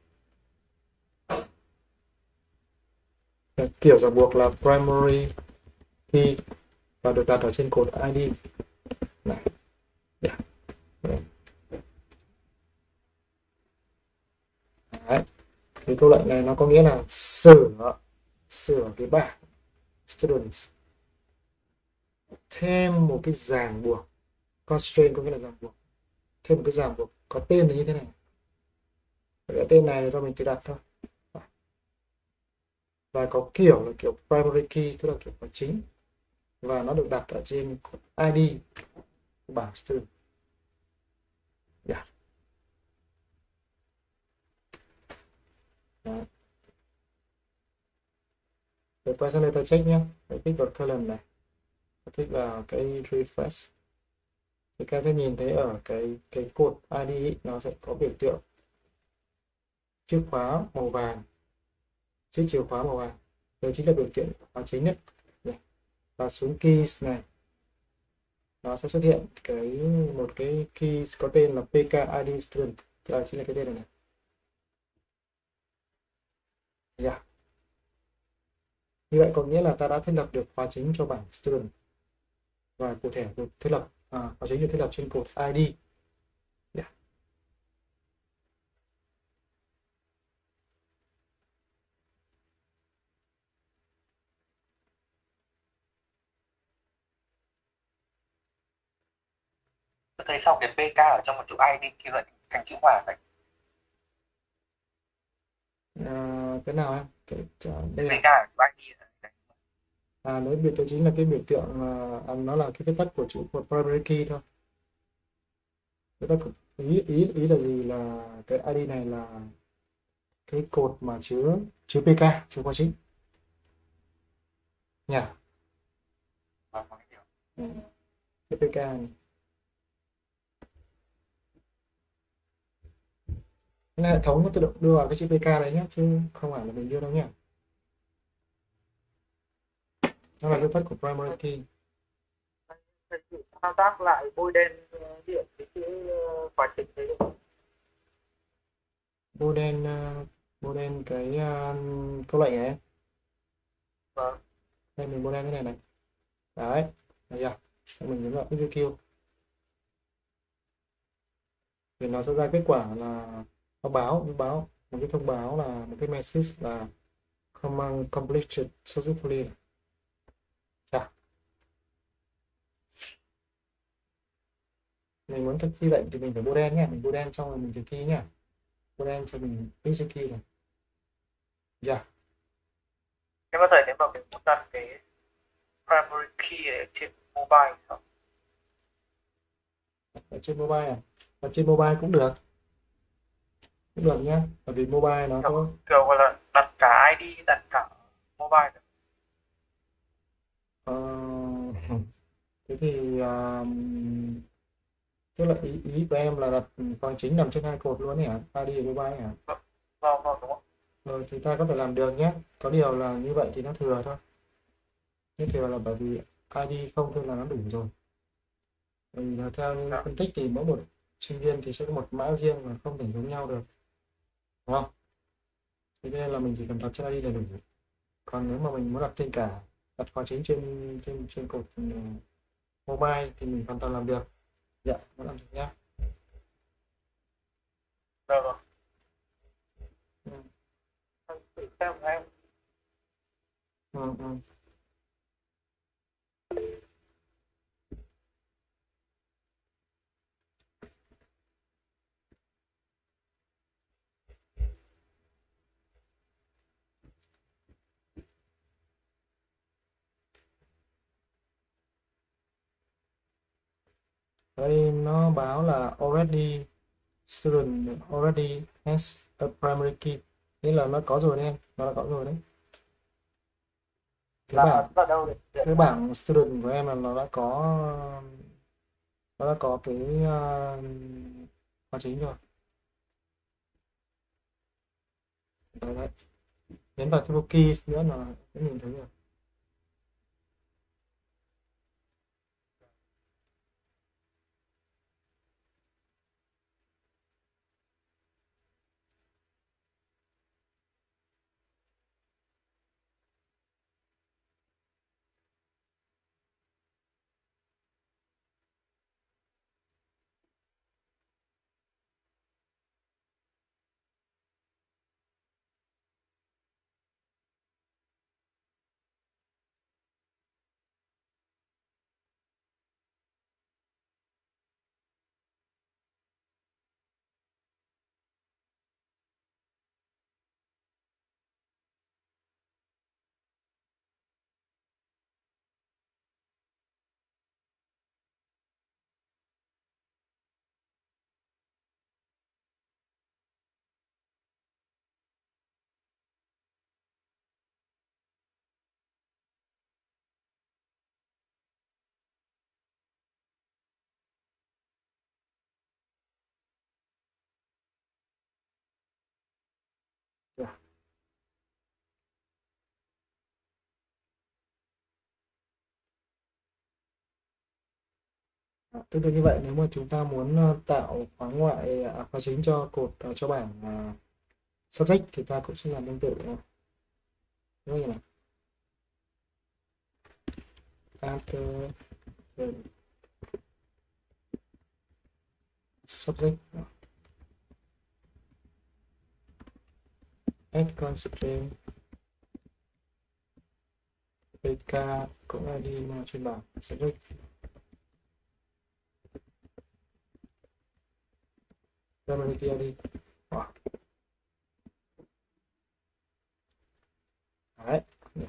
Kiểu ràng buộc là primary key và được đặt ở trên cột i đê này. Yeah. Đấy. Thì câu lệnh này nó có nghĩa là sửa sửa cái bảng students thêm một cái ràng buộc, constraint có nghĩa là ràng buộc, thêm một cái ràng buộc có tên là như thế này. Cái tên này là do mình tự đặt thôi, và có kiểu là kiểu primary key, tức là kiểu khóa chính. và nó được đặt ở trên cột i đê của bảng student. Yeah. Đấy. Rồi quay sang đây ta check nhé. Tôi kích vào column này, tôi kích vào cái refresh, thì các em sẽ nhìn thấy ở cái cái cột i đê ý, nó sẽ có biểu tượng chìa khóa màu vàng, chữ chìa khóa màu vàng, đây chính là biểu tượng khóa chính nhất này. Và xuống keys này nó sẽ xuất hiện cái một cái keys có tên là pê ca i đê student, đó chính là cái tên này này. Yeah. Như vậy có nghĩa là ta đã thiết lập được khóa chính cho bảng student, và cụ thể được thiết lập à, khóa chính được thiết lập trên cột i đê. Yeah. Tôi thấy sau cái pê ca ở trong một chữ i đê kia lại thành chữ hòa vậy. À, cái nào em? Cái, đây pê là ca ở chữ i đê. à nếu biểu tượng chính là cái biểu tượng à, nó là cái viết tắt của chữ của primary key thôi. Viết tắt của, ý ý ý là gì, là cái i đê này là cái cột mà chứa chứa pê ca, chứa khóa chính nhỉ. Vâng, có hiểu. Ừ. Cái pê ca này. Cái hệ thống nó tự động đưa vào cái chữ pê ca đấy nhé, chứ không phải là mình đưa đâu nhé. Nó là viết tắt của primary key. Thầy thử thao tác lại bôi đen ờ, điểm cái chữ ờ, khóa chính đấy được không? Bô đen uh, bô đen cái uh, câu lệnh này em. Vâng. Đây mình bô đen cái này này. Đấy, được chưa? Xong mình nhấn vào execute. Thì nó sẽ ra kết quả là nó báo nó báo một cái thông báo, là một cái message là command completed successfully. Chà. Mình muốn thực thi lệnh thì mình phải bô đen nhé, mình bô đen xong rồi mình thực thi nhé. Bô đen cho mình execute này. Dạ. Nhưng mà thầy nếu mà mình muốn đặt cái primary key ở trên mobile không? Ở trên mobile à? Ở trên mobile cũng được. Cũng được nhé. Bởi vì mobile nó Kiểu, có kiểu gọi là đặt cả i đê, đặt cả mobile được. ờ, thế thì uh, tức là ý, ý của em là đặt khóa chính nằm trên hai cột luôn ấy hả? i đê và mobile hả? Vâng, vâng, vâng đúng không? Rồi thì ta có thể làm được nhé. Có điều là như vậy thì nó thừa thôi. Như thừa là bởi vì i đê không thôi là nó đủ rồi. Vì là theo như Dạ. phân tích thì mỗi một sinh viên thì sẽ có một mã riêng và không thể giống nhau được. Đúng không? Thế nên là mình chỉ cần đặt trên i đê là đủ. Còn nếu mà mình muốn đặt trên cả, đặt khóa chính trên trên trên cột uh, mobile thì mình hoàn toàn làm được. Dạ, vẫn làm được nhá. Được rồi. Ừ. Thầy thử xem em. Ừ, ừ. Đây nó báo là already student already has a primary key, nghĩa là nó có rồi đấy em, nó đã có rồi đấy. Cái Là bảng ấn vào đâu để cái bảng student của em là nó đã có nó đã có cái uh, khóa chính rồi. Đấy, đấy. Nhấn vào cái keys nữa là sẽ nhìn thấy rồi. À, tương tự như vậy, nếu mà chúng ta muốn ờ, tạo khóa ngoại à, khóa chính cho cột ờ, cho bảng uh, subject thì ta cũng sẽ làm tương tự. Đúng như này, after the subject add constraint pk cũng là đi mà trên bảng subject. Ra bên kia đi. Wow. Đấy.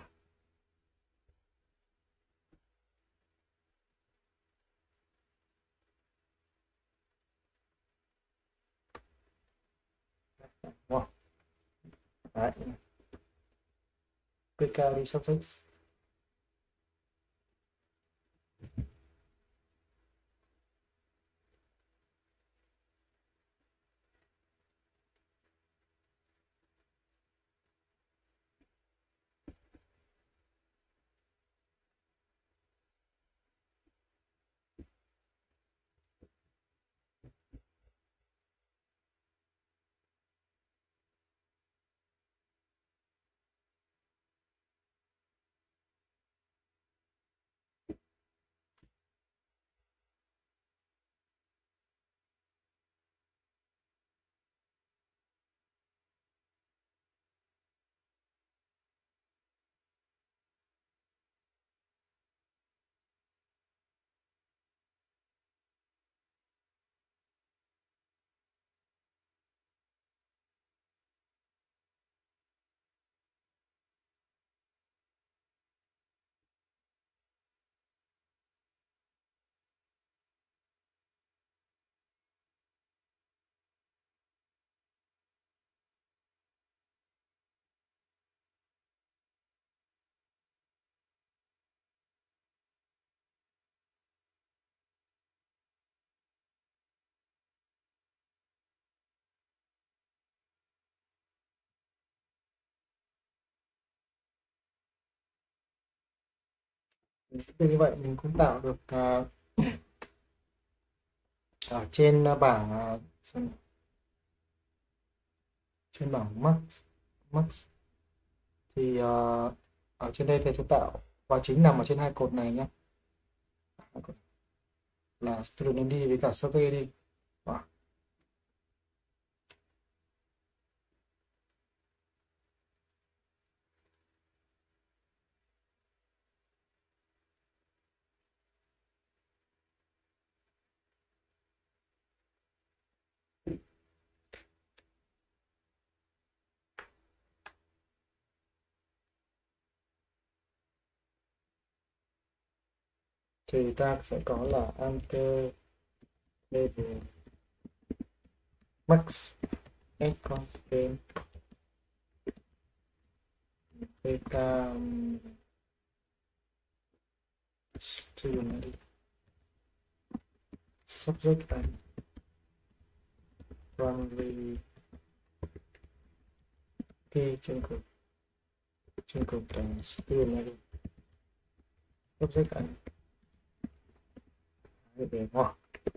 Wow. Đấy. pk đi subject. Từ như vậy mình cũng tạo được uh, ở trên bảng uh, trên bảng max max thì uh, ở trên đây thầy sẽ tạo khóa chính nằm ở trên hai cột này nhé, là student i đê với cả subject i đê. Wow. Thì ta sẽ có là enter label max add constraint pk student i đê subject and primary key trên cột trên cột uh, student i đê subject and để hoa.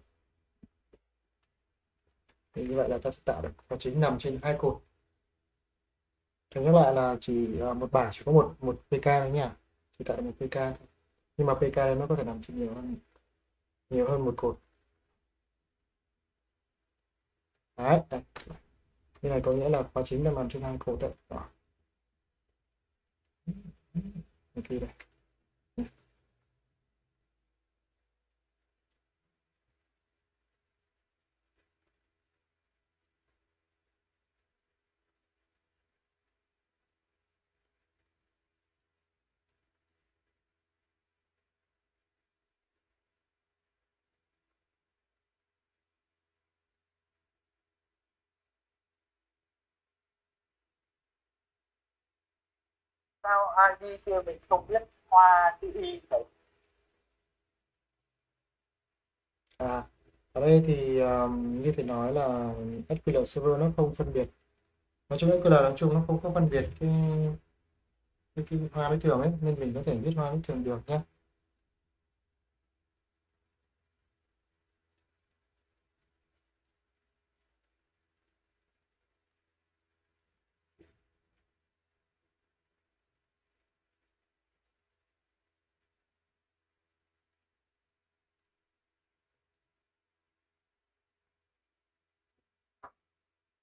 Thì như vậy là ta sẽ tạo được khóa chính nằm trên hai cột. Chúng nhắc lại là chỉ uh, một bảng chỉ có một một pk thôi nha, chỉ tạo được một pk thôi, nhưng mà pk này nó có thể nằm trên nhiều hơn nhiều hơn một cột. Đấy, đây. Như này có nghĩa là khóa chính là nằm trên hai cột đấy. Đó. Kỳ đây. Sao i đê kia mình không biết hoa chữ y vậy? À, ở đây thì um, như thầy nói là ét quy eo server nó không phân biệt, nói chung ét quy eo nói chung nó không có phân biệt cái cái, cái hoa với thường ấy, nên mình có thể viết hoa với thường được nhé.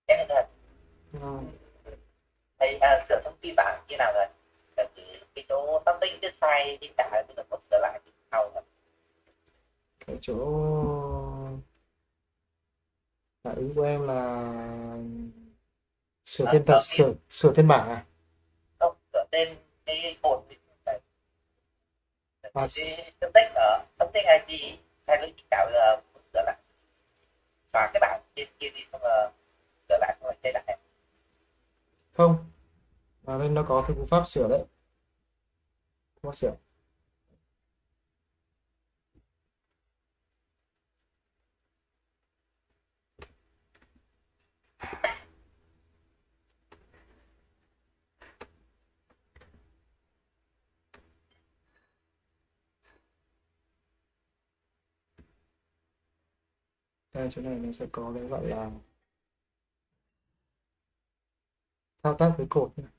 Em là Ừ. thầy à, sửa thông tin bảng như nào rồi? Cái, cái chỗ something this sai thì cả thì nó có sửa lại thì sau rồi. Cái chỗ phản ứng của em là sửa Ở, tên thật ở cái sửa sửa tên bảng à? không sửa tên cái cột thì phải À, cái s- cái tích ở something i tê sai lỗi thì cả bây giờ muốn sửa lại và cái bảng trên kia đi xong rồi sửa lại xong rồi xây lại. không, ở đây nó có cái cú pháp sửa đấy, cú pháp sửa. Đây, chỗ này nó sẽ có cái gọi là thao tác với cột nhé.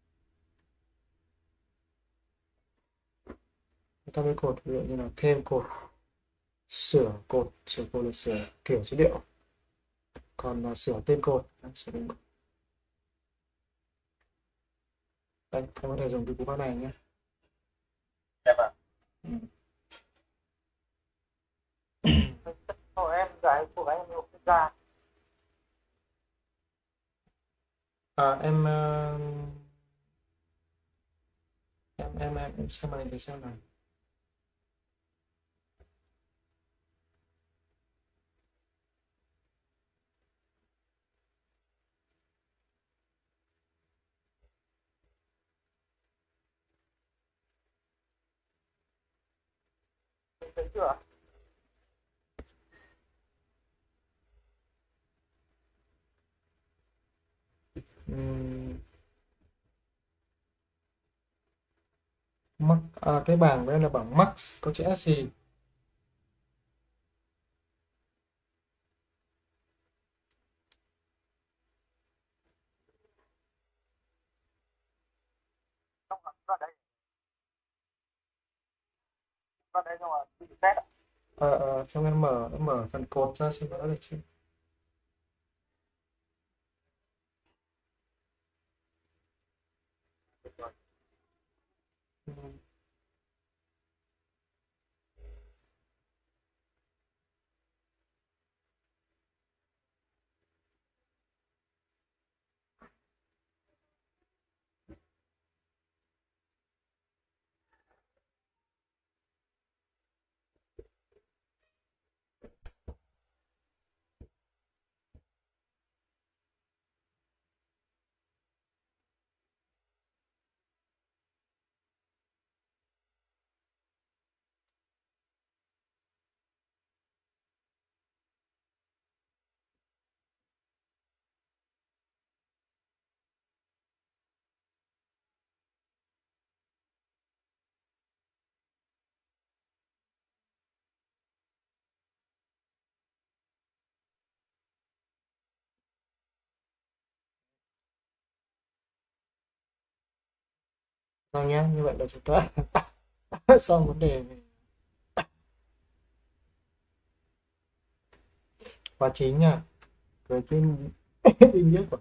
Thao tác với cột ví dụ như là thêm cột, sửa cột, sửa cột là sửa kiểu dữ liệu, còn là sửa tên cột, sửa tên cột. Đây, em có thể dùng cái cú pháp này nhé. Dạ vâng. Ừ. Của em giải của em nhiều quốc gia. À, em ờ, em em em em xem màn hình xem nào. Thấy chưa? Ừm, Max, à, cái bảng đây là bảng Max có chữ S gì? Xong rồi vào đây, vào đây xong rồi bị xét. Ờ, ờ, xong em mở em mở phần cột ra xem có được chưa? Ừm, Xong nhá, như vậy là chúng ta xong vấn đề về khóa chính nha, với cái ý nghĩa của nó.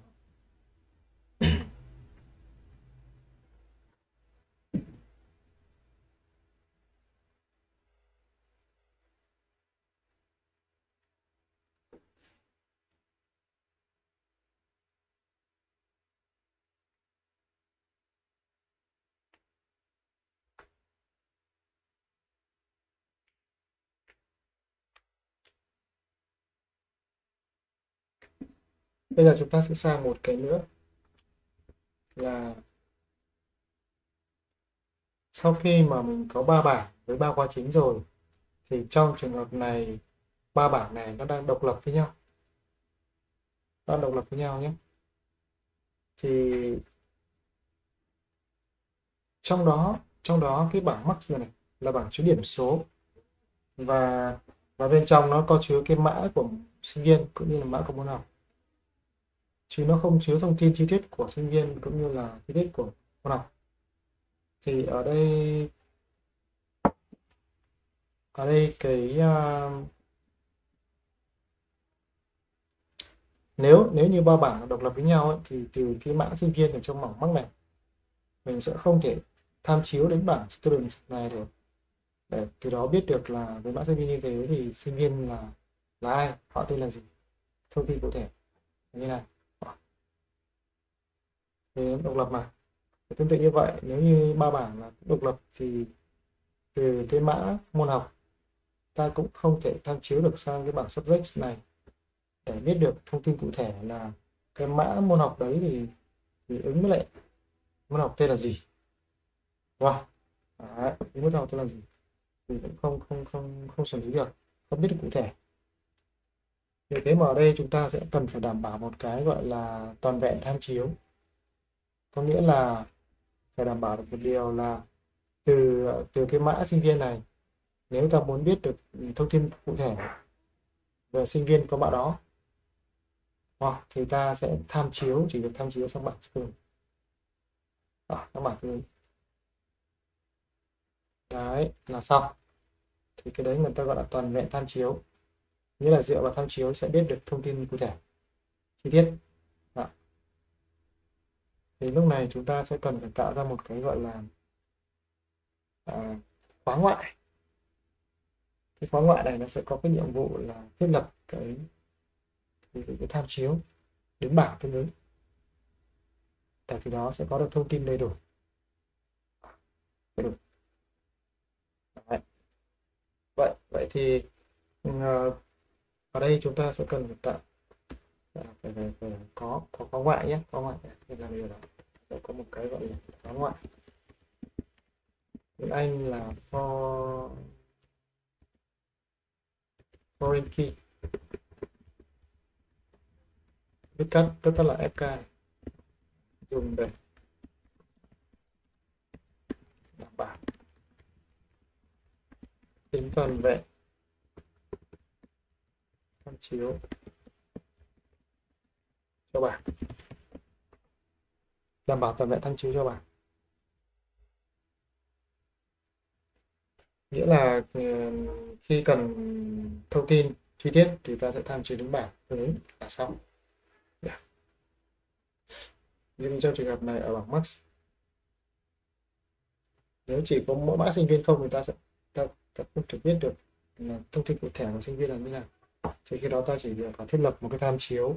Bây giờ chúng ta sẽ sang một cái nữa là sau khi mà mình có ba bảng với ba khóa chính rồi thì trong trường hợp này ba bảng này nó đang độc lập với nhau, đang độc lập với nhau nhé. Thì trong đó trong đó cái bảng max này, này là bảng chứa điểm số, và và bên trong nó có chứa cái mã của sinh viên cũng như là mã của môn học, chứ nó không chứa thông tin chi tiết của sinh viên cũng như là chi tiết của môn học. Thì ở đây ở đây cái uh, nếu nếu như ba bảng độc lập với nhau ấy, thì từ cái mã sinh viên ở trong mảng mắc này mình sẽ không thể tham chiếu đến bảng student này được, để từ đó biết được là với mã sinh viên như thế thì sinh viên là là ai, họ tên là gì, thông tin cụ thể như này. Thì độc lập mà. Tương tự như vậy, nếu như ba bảng là độc lập thì từ cái mã môn học ta cũng không thể tham chiếu được sang cái bảng subject này để biết được thông tin cụ thể là cái mã môn học đấy thì, thì ứng với lại môn học tên là gì. Wow. Đấy, môn học tên là gì thì cũng không không không không xử lý được, không biết được cụ thể. Vì thế mà ở đây chúng ta sẽ cần phải đảm bảo một cái gọi là toàn vẹn tham chiếu, có nghĩa là phải đảm bảo được một điều là từ từ cái mã sinh viên này, nếu ta muốn biết được thông tin cụ thể về sinh viên có mã đó, hoặc thì ta sẽ tham chiếu, chỉ được tham chiếu sang bảng student ở các bảng student. Đấy là xong. Thì cái đấy người ta gọi là toàn vẹn tham chiếu, nghĩa là dựa vào tham chiếu sẽ biết được thông tin cụ thể chi tiết. Đó. Thì lúc này chúng ta sẽ cần phải tạo ra một cái gọi là à, khóa ngoại. Cái khóa ngoại này nó sẽ có cái nhiệm vụ là thiết lập cái cái, cái, cái tham chiếu đến bảng tương ứng, để từ đó sẽ có được thông tin đầy đủ. Đầy đủ. Đấy. Vậy vậy thì uh, ở đây chúng ta sẽ cần phải tạo phải, phải, phải có có khóa ngoại nhé, khóa ngoại để làm điều đó sẽ có một cái gọi là khóa ngoại. Tiếng Anh là for foreign key, viết tắt tất cả là ép ca này, dùng để đảm bảo tính toàn vẹn tham chiếu cho bảng, đảm bảo toàn vẹn tham chiếu cho bảng, nghĩa là khi cần thông tin chi tiết thì ta sẽ tham chiếu đến bảng tương ứng là xong. Yeah. Nhưng trong trường hợp này ở bảng max, nếu chỉ có mỗi mã sinh viên không thì ta sẽ ta, ta không thể biết được là thông tin cụ thể của sinh viên là như nào. Thì khi đó ta chỉ phải thiết lập một cái tham chiếu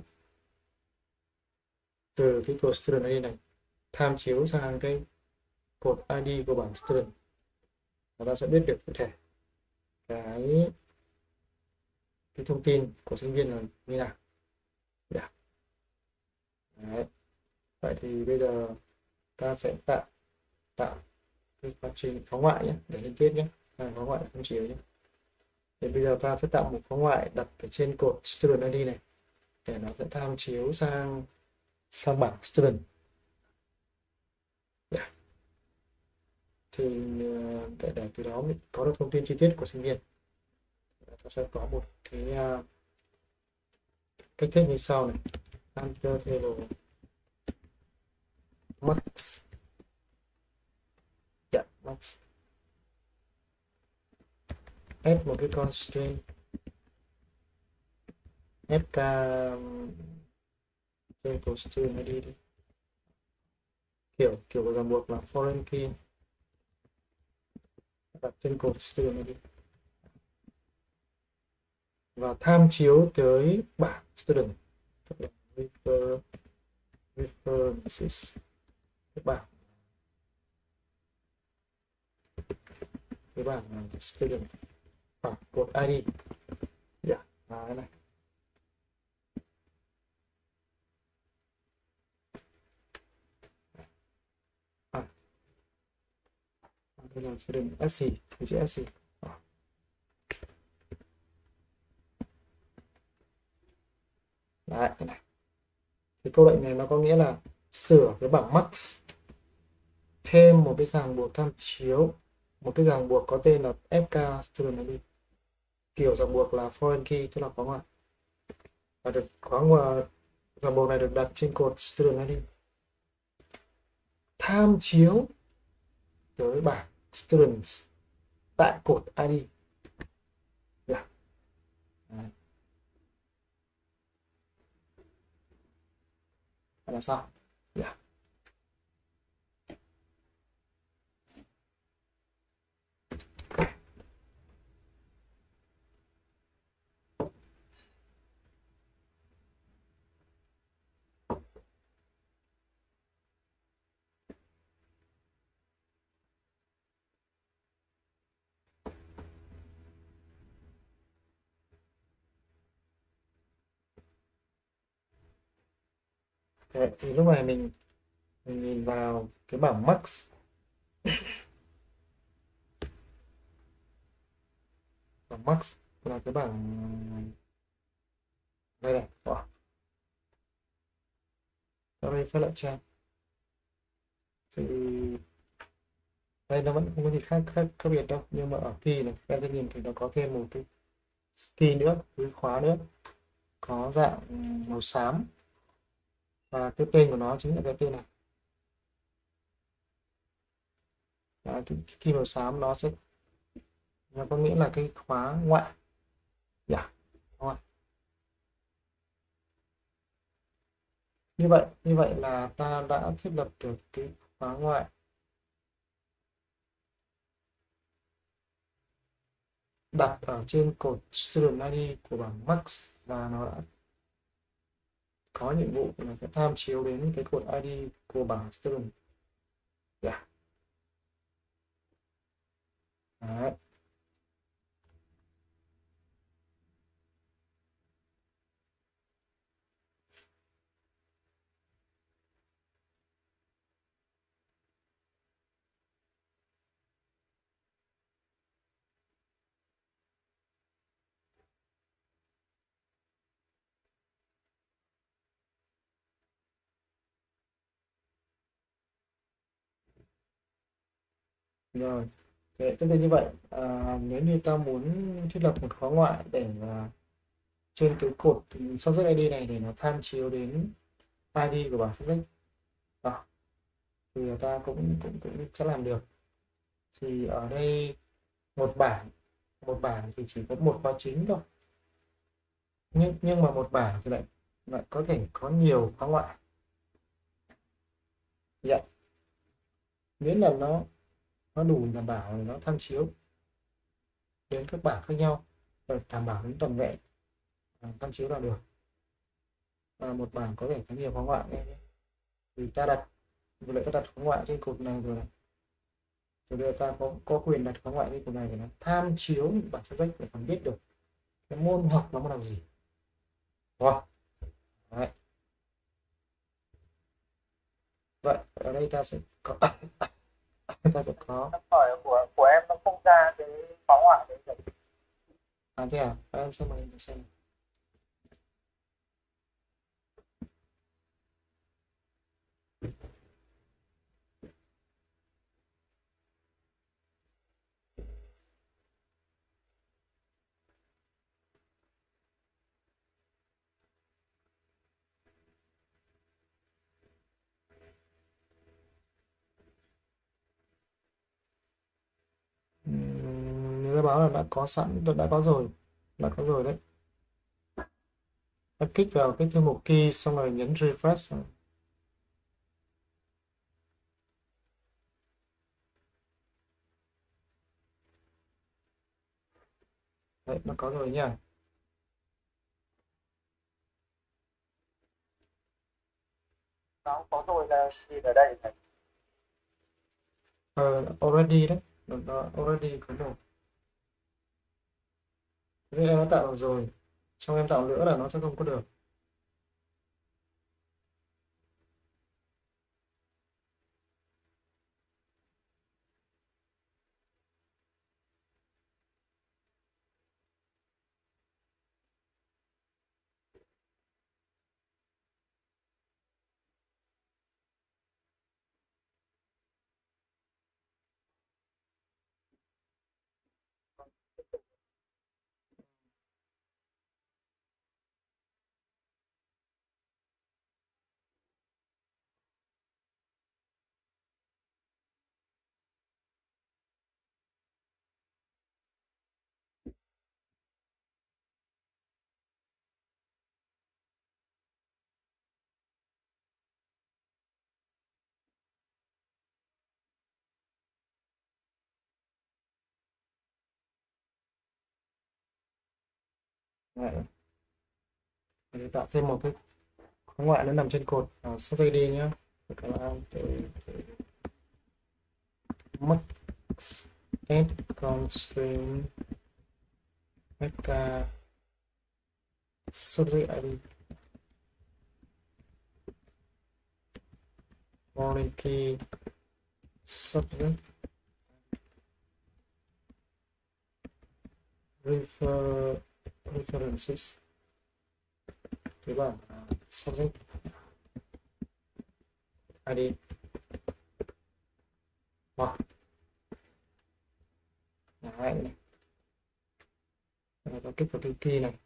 từ cái cột student i đê này, tham chiếu sang cái cột i đê của bảng student, và ta sẽ biết được cụ thể cái cái thông tin của sinh viên là như nào. Yeah. Đấy. Vậy thì bây giờ ta sẽ tạo tạo cái quá trình phóng ngoại nhé, để liên kết nhé, phóng ngoại tham chiếu nhé. Thì bây giờ ta sẽ tạo một phóng ngoại đặt ở trên cột student i đê này, để nó sẽ tham chiếu sang sang bảng student. Yeah. Thì để, để từ đó mình có được thông tin chi tiết của sinh viên, ta sẽ có một cái uh, cách thức như sau này: enter table max, yeah, max, add một cái constraint ép ca trên cột student i đê đi, kiểu kiểu của ràng buộc là foreign key, đặt trên cột student i đê và tham chiếu tới bảng student, refer references, cái bảng cái bảng student, bảng cột i đê. Yeah, đó, cái này. À, đây là student ét xê, cái chữ ét xê. Đấy, cái này. Thì câu lệnh này nó có nghĩa là sửa cái bảng max, thêm một cái ràng buộc tham chiếu, một cái ràng buộc có tên là ép ca student i đê, kiểu ràng buộc là foreign key, tức là khóa ngoại, và được khóa ngoại, ràng buộc này được đặt trên cột student i đê, tham chiếu tới bảng students tại cột i đê. Yeah. Đấy. là sao? Yeah. Đấy, thì lúc này mình, mình nhìn vào cái bảng max, bảng max là cái bảng đây này. Wow. Ở đây phát lại trang thì đây nó vẫn không có gì khác khác khác biệt đâu, nhưng mà ở key này em sẽ nhìn thấy nó có thêm một cái key nữa, cái khóa nữa, có dạng màu xám và cái tên của nó chính là cái tên này. Đấy, cái key màu xám nó sẽ, nó có nghĩa là cái khóa ngoại. Yeah. Đúng rồi. Như vậy, như vậy là ta đã thiết lập được cái khóa ngoại đặt ở trên cột student i đê của bảng max, và nó đã có nhiệm vụ là sẽ tham chiếu đến cái cột i đê của bảng student. Yeah. Đấy. Rồi, thế tương tự như vậy, à, nếu như ta muốn thiết lập một khóa ngoại để à, trên cái cột subject i đê này để nó tham chiếu đến i đê của bảng subject, à, thì ta cũng cũng cũng sẽ làm được. Thì ở đây một bảng, một bảng thì chỉ có một khóa chính thôi, nhưng nhưng mà một bảng thì lại lại có thể có nhiều khóa ngoại. Dạ, miễn là nó nó đủ đảm bảo nó tham chiếu đến các bảng khác nhau và đảm bảo đến toàn vẹn, à, tham chiếu là được. Và một bảng có thể có nhiều khóa ngoại này, thì ta đặt, vừa lại ta đặt khóa ngoại trên cột này rồi này, rồi bây giờ ta có có quyền đặt khóa ngoại trên cột này để nó tham chiếu những bảng subject để còn biết được cái môn học nó môn học gì. Wow. Đấy. Vậy ở đây ta sẽ có ta sẽ có Câu hỏi của của em nó không ra cái phá hoại đấy rồi. à thế à, em xem màn hình xem. Ừm, người ta báo là đã có sẵn, đã có rồi, đã có rồi đấy. Ta kích vào cái thư mục key xong rồi nhấn refresh. Đấy, nó có rồi nha. Nó có rồi là gì ở đây này? Ờ, already đấy, nó, nó already có rồi. Thế em đã tạo được rồi, xong em tạo nữa là nó sẽ không có được. Đấy. Để tạo thêm một cái khóa ngoại nó nằm trên cột uh, sắp dây đi nhé. Các bạn max add constraint fk subject id foreign key subject refer references cái bảng uh, subject id. Wow. Đấy này. Rồi, ta kích vào cái key này.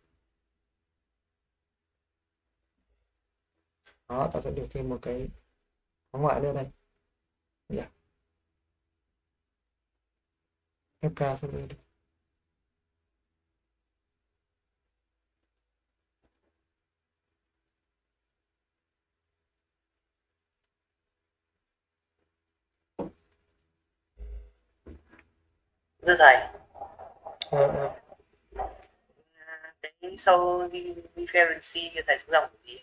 Đó, ta sẽ được thêm một cái khóa ngoại nữa đây. Yeah. fk sẽ lên. Thưa thầy, Ờ, ờ, cái sau reference thì thầy sẽ dòng gì?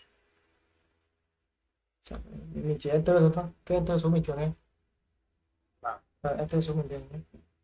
chẳng- mình chỉ enter thôi thôi. Cứ enter số bình thường em. Vâng. Ờ, enter số bình thường nhé.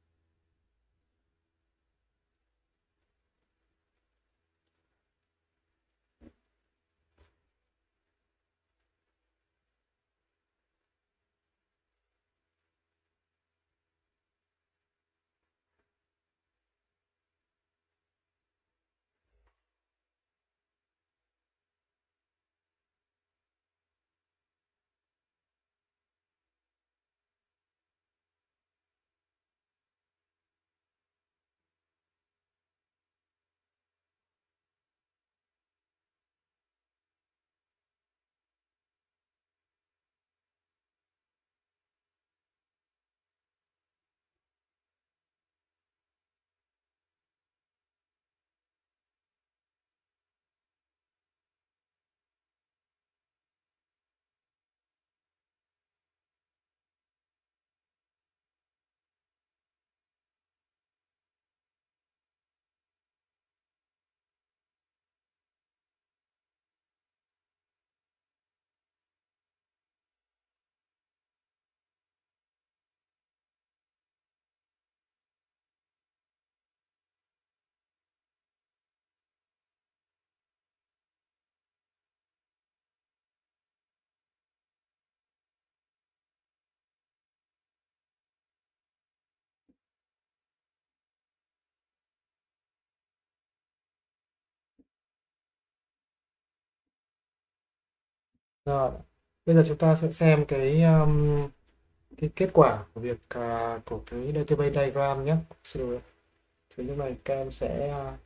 Rồi, bây giờ chúng ta sẽ xem cái um, cái kết quả của việc uh, của cái database diagram nhé. Xin lỗi. Thì lúc này các em sẽ uh,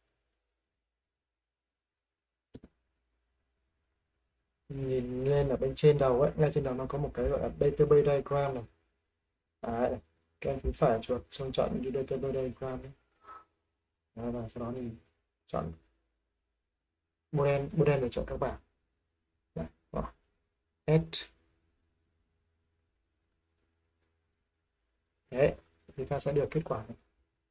nhìn lên ở bên trên đầu ấy, ngay trên đầu nó có một cái gọi là database diagram này. Đấy, các em phím phải chuột xong chọn cái database diagram ấy. Đấy, và sau đó thì chọn model model để chọn các bảng. Đấy, đó. Add. Đấy, thì ta sẽ được kết quả này.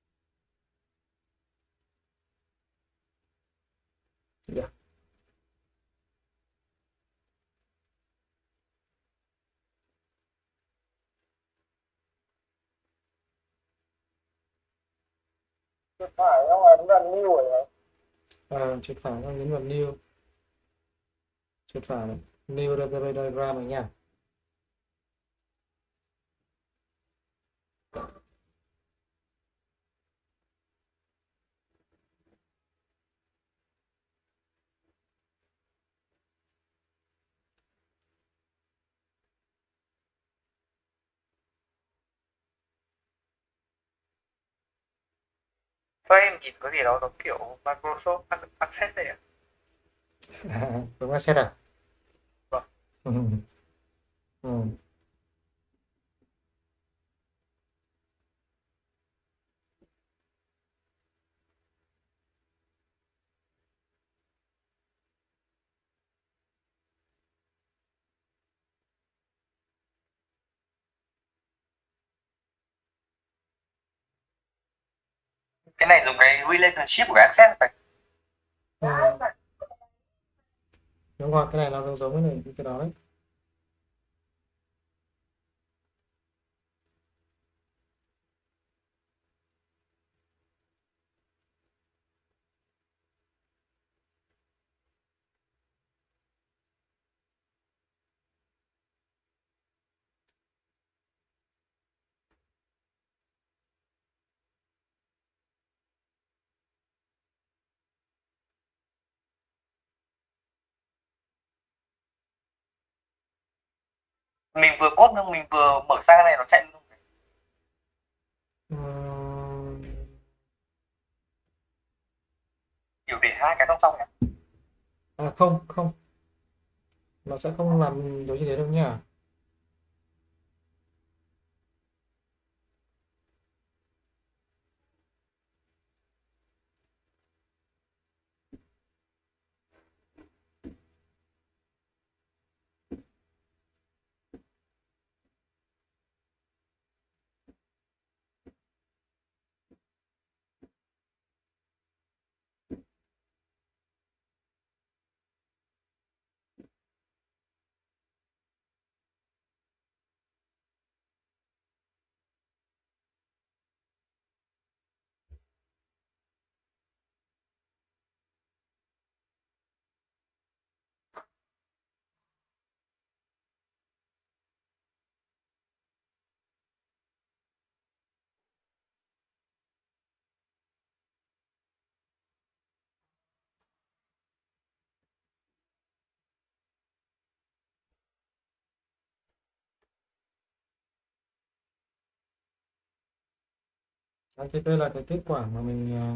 Được. Phải không? Là đúng là new rồi hả? À, chuột phải xong nhấn vào new. Chuột phải này. New database diagram này nha. Sao em nhìn có gì đó nó kiểu Microsoft Access này ạ? À, đúng asset à? Vâng. Ừ. Ừ. Cái này dùng cái relationship của cái Access phải. Đúng rồi, cái này nó giống giống cái này cái đó đấy. Mình vừa code nhưng mình vừa mở sang cái này nó chạy luôn. Ừm, Kiểu để hai cái song song nhỉ? à không không, nó sẽ không làm được như thế đâu nha. Đấy, thì đây là cái kết quả mà mình ờ,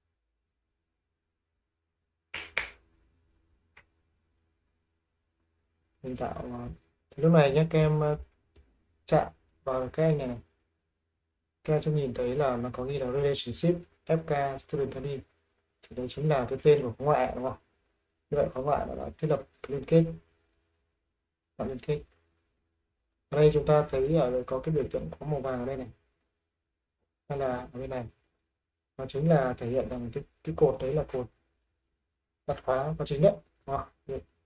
mình tạo. ờ, thì lúc này nhé các em ờ, chạm vào cái anh này này, các em sẽ nhìn thấy là nó có ghi là relationship ép ca student i đi, thì đấy chính là cái tên của khóa ngoại đúng không? Như vậy khóa ngoại nó đã thiết lập cái liên kết, tạo liên kết. Ở đây chúng ta thấy ở đây có cái biểu tượng có màu vàng ở đây này, hay là ở bên này, nó chính là thể hiện rằng cái cái cột đấy là cột đặt khóa có chính đấy. Đúng không?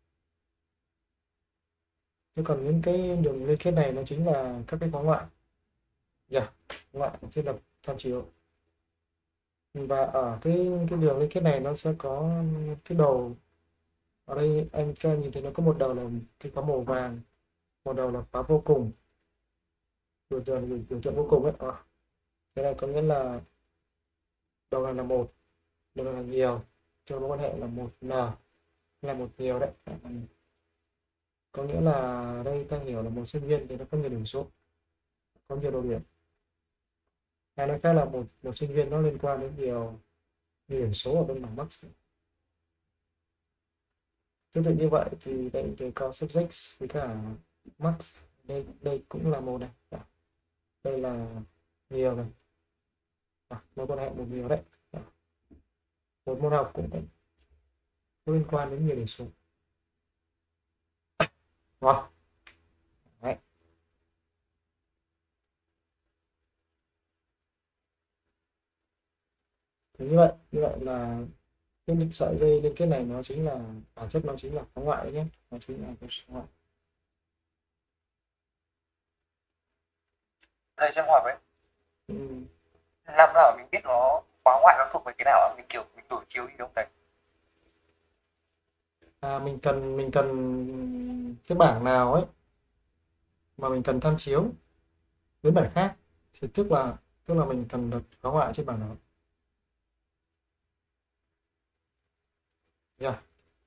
Chứ còn những cái đường liên kết này nó chính là các cái khóa ngoại. Yeah, ngoại thiết lập tham chiếu. Và ở cái cái đường liên kết này nó sẽ có cái đầu, ở đây anh cho anh nhìn thấy nó có một đầu là cái khóa màu vàng, một đầu là khóa vô cùng, biểu tượng biểu tượng vô cùng ấy. À, cái này có nghĩa là đầu này là một, đầu này là nhiều, cho mối quan hệ là một n, là một nhiều đấy. Có nghĩa là đây ta hiểu là một sinh viên thì nó có nhiều điểm số, có nhiều độ điểm. Hay nói khác là một một sinh viên nó liên quan đến nhiều, nhiều điểm số ở bên bảng Max. Tương tự như vậy thì đây thì có subject với cả Max, đây đây cũng là một này. Đó, đây là nhiều này. Đó, mối quan hệ một nhiều đấy. Đó, một môn học cũng có liên quan đến nhiều điểm số. Wow. Đấy. Thì như vậy như vậy là cái sợi dây liên kết này nó chính là bản chất, nó chính là khóa ngoại đấy nhé, nó chính là cái khóa ngoại. Thầy cho em hỏi với, Ừ. làm nào mình biết nó khóa ngoại nó thuộc về cái nào ạ? Mình kiểu mình đổi chiếu đi đúng không thầy? À, mình cần mình cần cái bảng nào ấy mà mình cần tham chiếu với bảng khác, thì tức là tức là mình cần được khóa ngoại trên bảng đó. Yeah.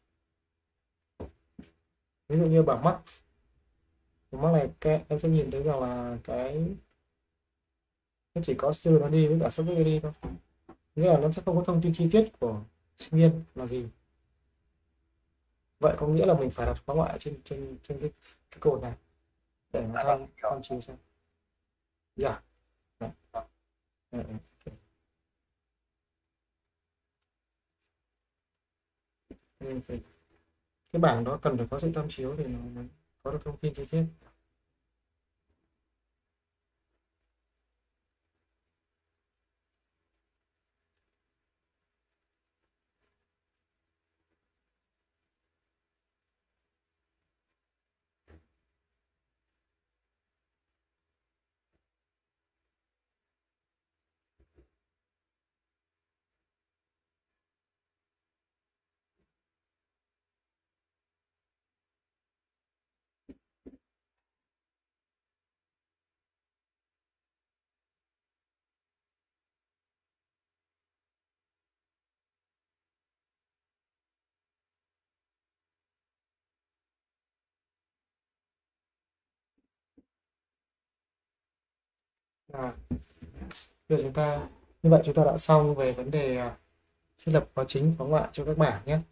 Ví dụ như bảng Max, bảng Max này cái, em sẽ nhìn thấy rằng là cái nó chỉ có student i đi với cả subject i đi thôi, nghĩa là nó sẽ không có thông tin chi tiết của sinh viên là gì. Vậy có nghĩa là mình phải đặt khóa ngoại trên trên trên cái, cái cột này để nó Dạ vâng, tham mình hiểu. tham chiếu xem. Yeah. Đấy. Vâng. Ừ, ừ. Ok. Mình phải, cái bảng đó cần phải có sự tham chiếu thì nó mới có được thông tin chi tiết. À, bây giờ chúng ta như vậy chúng ta đã xong về vấn đề à, thiết lập khóa chính khóa ngoại cho các bảng nhé.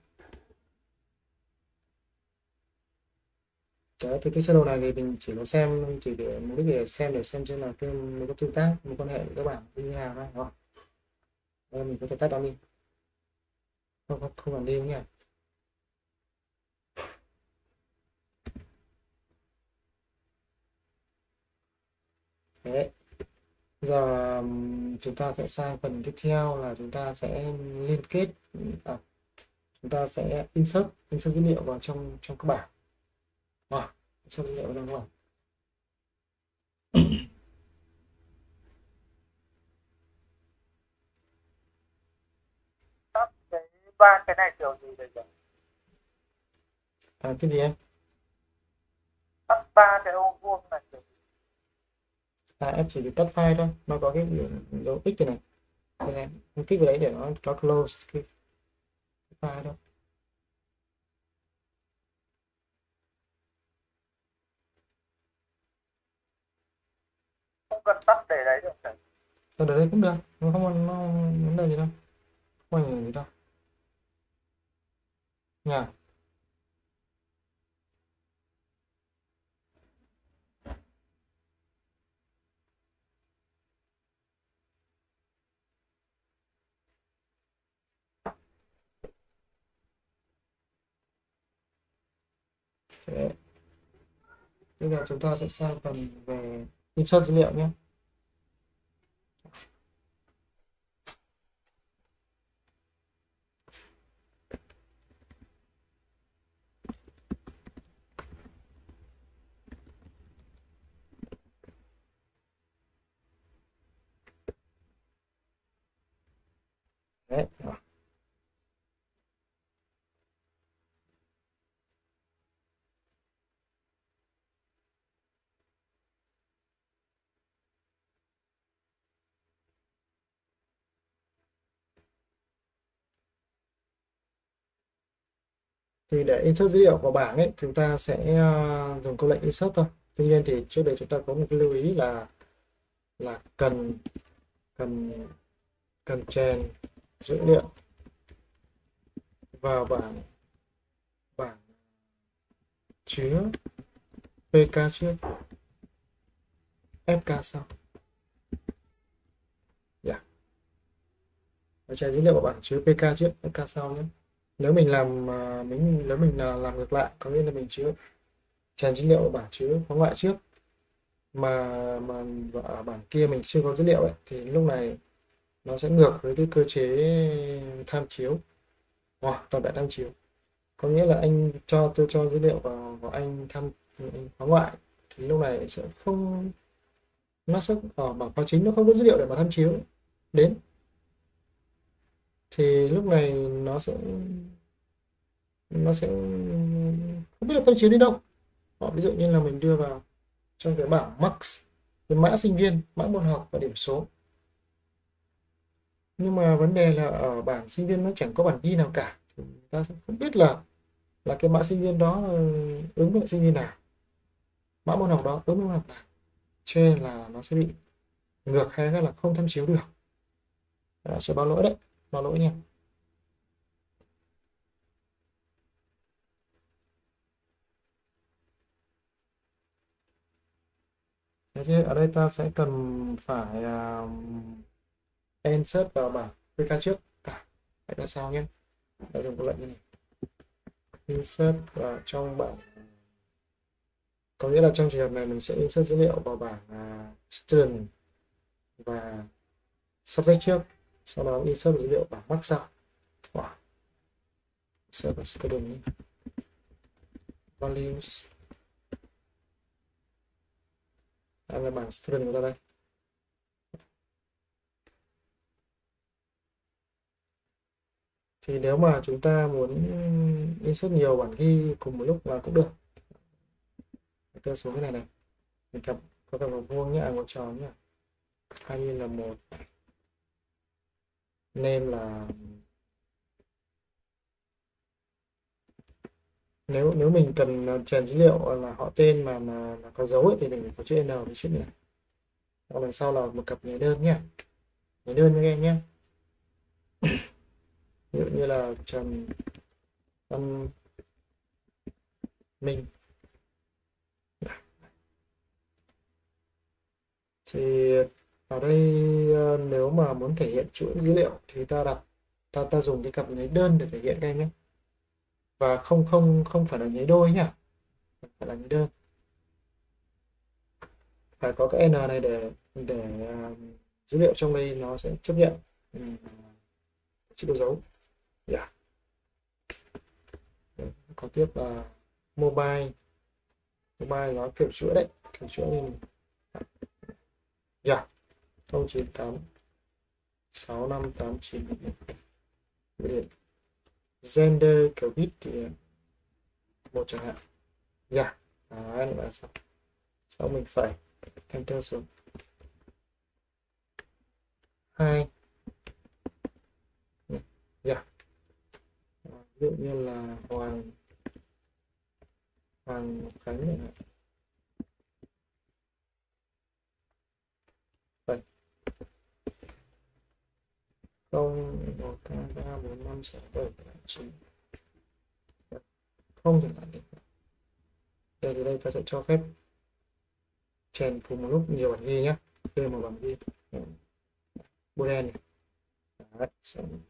Đấy, thì cái sơ đồ này thì mình chỉ có xem chỉ để mục đích để xem để xem xem là cái mối có tương tác mối quan hệ với các bảng như thế nào thôi, đúng không? Đây, mình có thể tắt nó đi, không không, không cần đi nhé. Đấy, giờ ừm, chúng ta sẽ sang phần tiếp theo là chúng ta sẽ liên kết, à, chúng ta sẽ insert insert dữ liệu vào trong trong các bảng. À, insert dữ liệu vào trong các bảng. Tắt cái ba cái này kiểu gì bây giờ? À, cái gì em? Tắt ba cái ô vuông này kiểu gì? À, em chỉ việc tắt file thôi, nó có cái dấu x này này, đây này, em kích vào đấy để nó nó close cái file thôi. Không cần tắt để đấy được phải. Ở đây cũng được, nó không có nó vấn đề gì đâu, không ảnh hưởng gì đâu nha. Thế, bây giờ chúng ta sẽ sang phần về insert dữ liệu nhé. Đấy, rồi. Thì để insert dữ liệu vào bảng ấy chúng ta sẽ uh, dùng câu lệnh insert thôi. Tuy nhiên thì trước đây chúng ta có một cái lưu ý là là cần cần cần chèn dữ liệu vào bảng bảng chứa pê ca trước, ép ca sau. Yeah. Và chèn dữ liệu vào bảng chứa pê ca trước, ép ca sau nhé. Nếu mình làm à, mình nếu mình là làm ngược lại, có nghĩa là mình chứa chèn dữ liệu vào bảng chứa khóa ngoại trước mà mà ở bảng kia mình chưa có dữ liệu ấy, thì lúc này nó sẽ ngược với cái cơ chế tham chiếu hoặc toàn vẹn tham chiếu. Có nghĩa là anh cho tôi cho dữ liệu vào, vào anh tham anh khóa ngoại thì lúc này sẽ không, nó sẽ ở bảng khóa chính nó không có dữ liệu để mà tham chiếu đến, thì lúc này nó sẽ nó sẽ không biết là tham chiếu đi đâu. Họ ví dụ như là mình đưa vào trong cái bảng max cái mã sinh viên, mã môn học và điểm số, nhưng mà vấn đề là ở bảng sinh viên nó chẳng có bản ghi nào cả, thì ta sẽ không biết là là cái mã sinh viên đó ứng với sinh viên nào, mã môn học đó ứng với môn học nào, cho nên là nó sẽ bị ngược hay là không tham chiếu được. Đó, sẽ báo lỗi đấy, báo lỗi nha. Thế thì ở đây ta sẽ cần phải uh, insert vào bảng pê ca trước cả, hãy ra sao nhé. Đã dùng cái lệnh như này, insert vào trong bảng, có nghĩa là trong trường hợp này mình sẽ insert dữ liệu vào bảng uh, student và subject trước, sau đó insert dữ liệu bảng max sau. Wow. Insert vào student values, đây là bảng student của ta đây. Thì nếu mà chúng ta muốn insert nhiều bản ghi cùng một lúc là cũng được. Tôi xuống cái này này, mình cầm có cầm một vuông nhé, à, một tròn nhé, hai như là một, name là, nếu nếu mình cần chèn dữ liệu là họ tên mà là, là có dấu ấy, thì mình phải có chữ N với chữ này. Hoặc là sau là một cặp nháy đơn nhé, nháy đơn với em nhé. Ví dụ như là Trần Văn Minh. Thì ở đây ờ, nếu mà muốn thể hiện chuỗi dữ liệu thì ta đặt ta ta dùng cái cặp nháy đơn để thể hiện các em nhé, và không không không phải là nháy đôi nhá, phải là nháy đơn, phải có cái n này để để ờ, dữ liệu trong đây nó sẽ chấp nhận um, chữ có dấu. Yeah. Có tiếp là mobile, mobile nó kiểu chuỗi đấy, kiểu chuỗi nên yeah. không chín tám sáu năm tám chín. Gender kiểu bit thì một chẳng hạn. Yeah. Đấy là xong. Sau mình phải enter xuống hai. Yeah. Ví dụ như là Hoàng Hoàng Khánh này. Đây. Không một hai ba bốn năm sáu bảy tám chín. Không chẳng hạn. Đây thì đây ta sẽ cho phép chèn cùng một lúc nhiều bản ghi nhé. Đây một bản ghi bô đen này. Đấy, xong.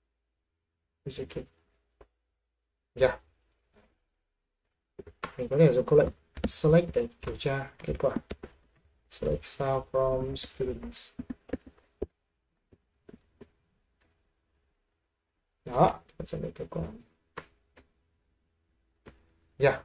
Yeah. Mình có thể dùng câu lệnh select để kiểm tra kết quả. Select sound from students. Đó, sẽ được kết quả. Yeah.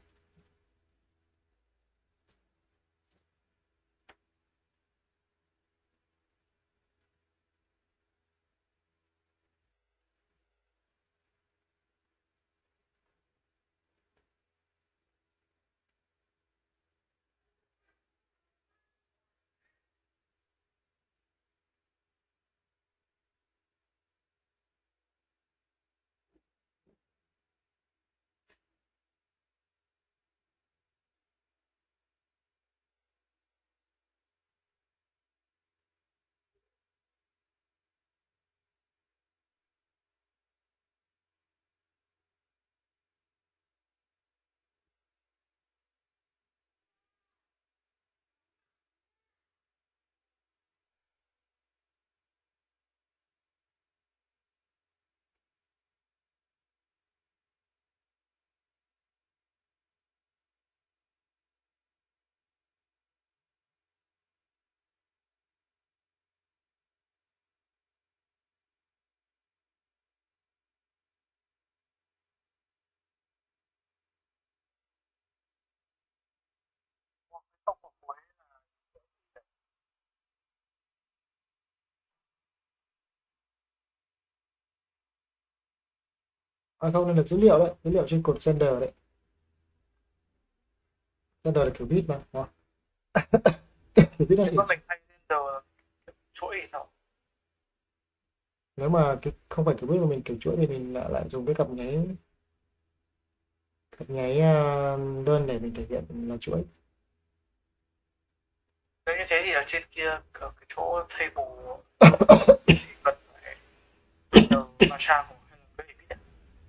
Không có cuối. À không, đây là dữ liệu đấy, dữ liệu trên cột sender đấy. Sender là kiểu bit mà. Đó. Kiểu bit là Nếu mà mình thay render chuỗi thì sao? nếu mà cái không phải kiểu bit mà mình kiểu chuỗi thì mình lại, lại dùng cái cặp nháy cặp nháy uh, đơn để mình thể hiện là chuỗi. Nếu như thế thì ở trên kia ở cái chỗ table thì cần phải render Masha của hay là cái gì biết.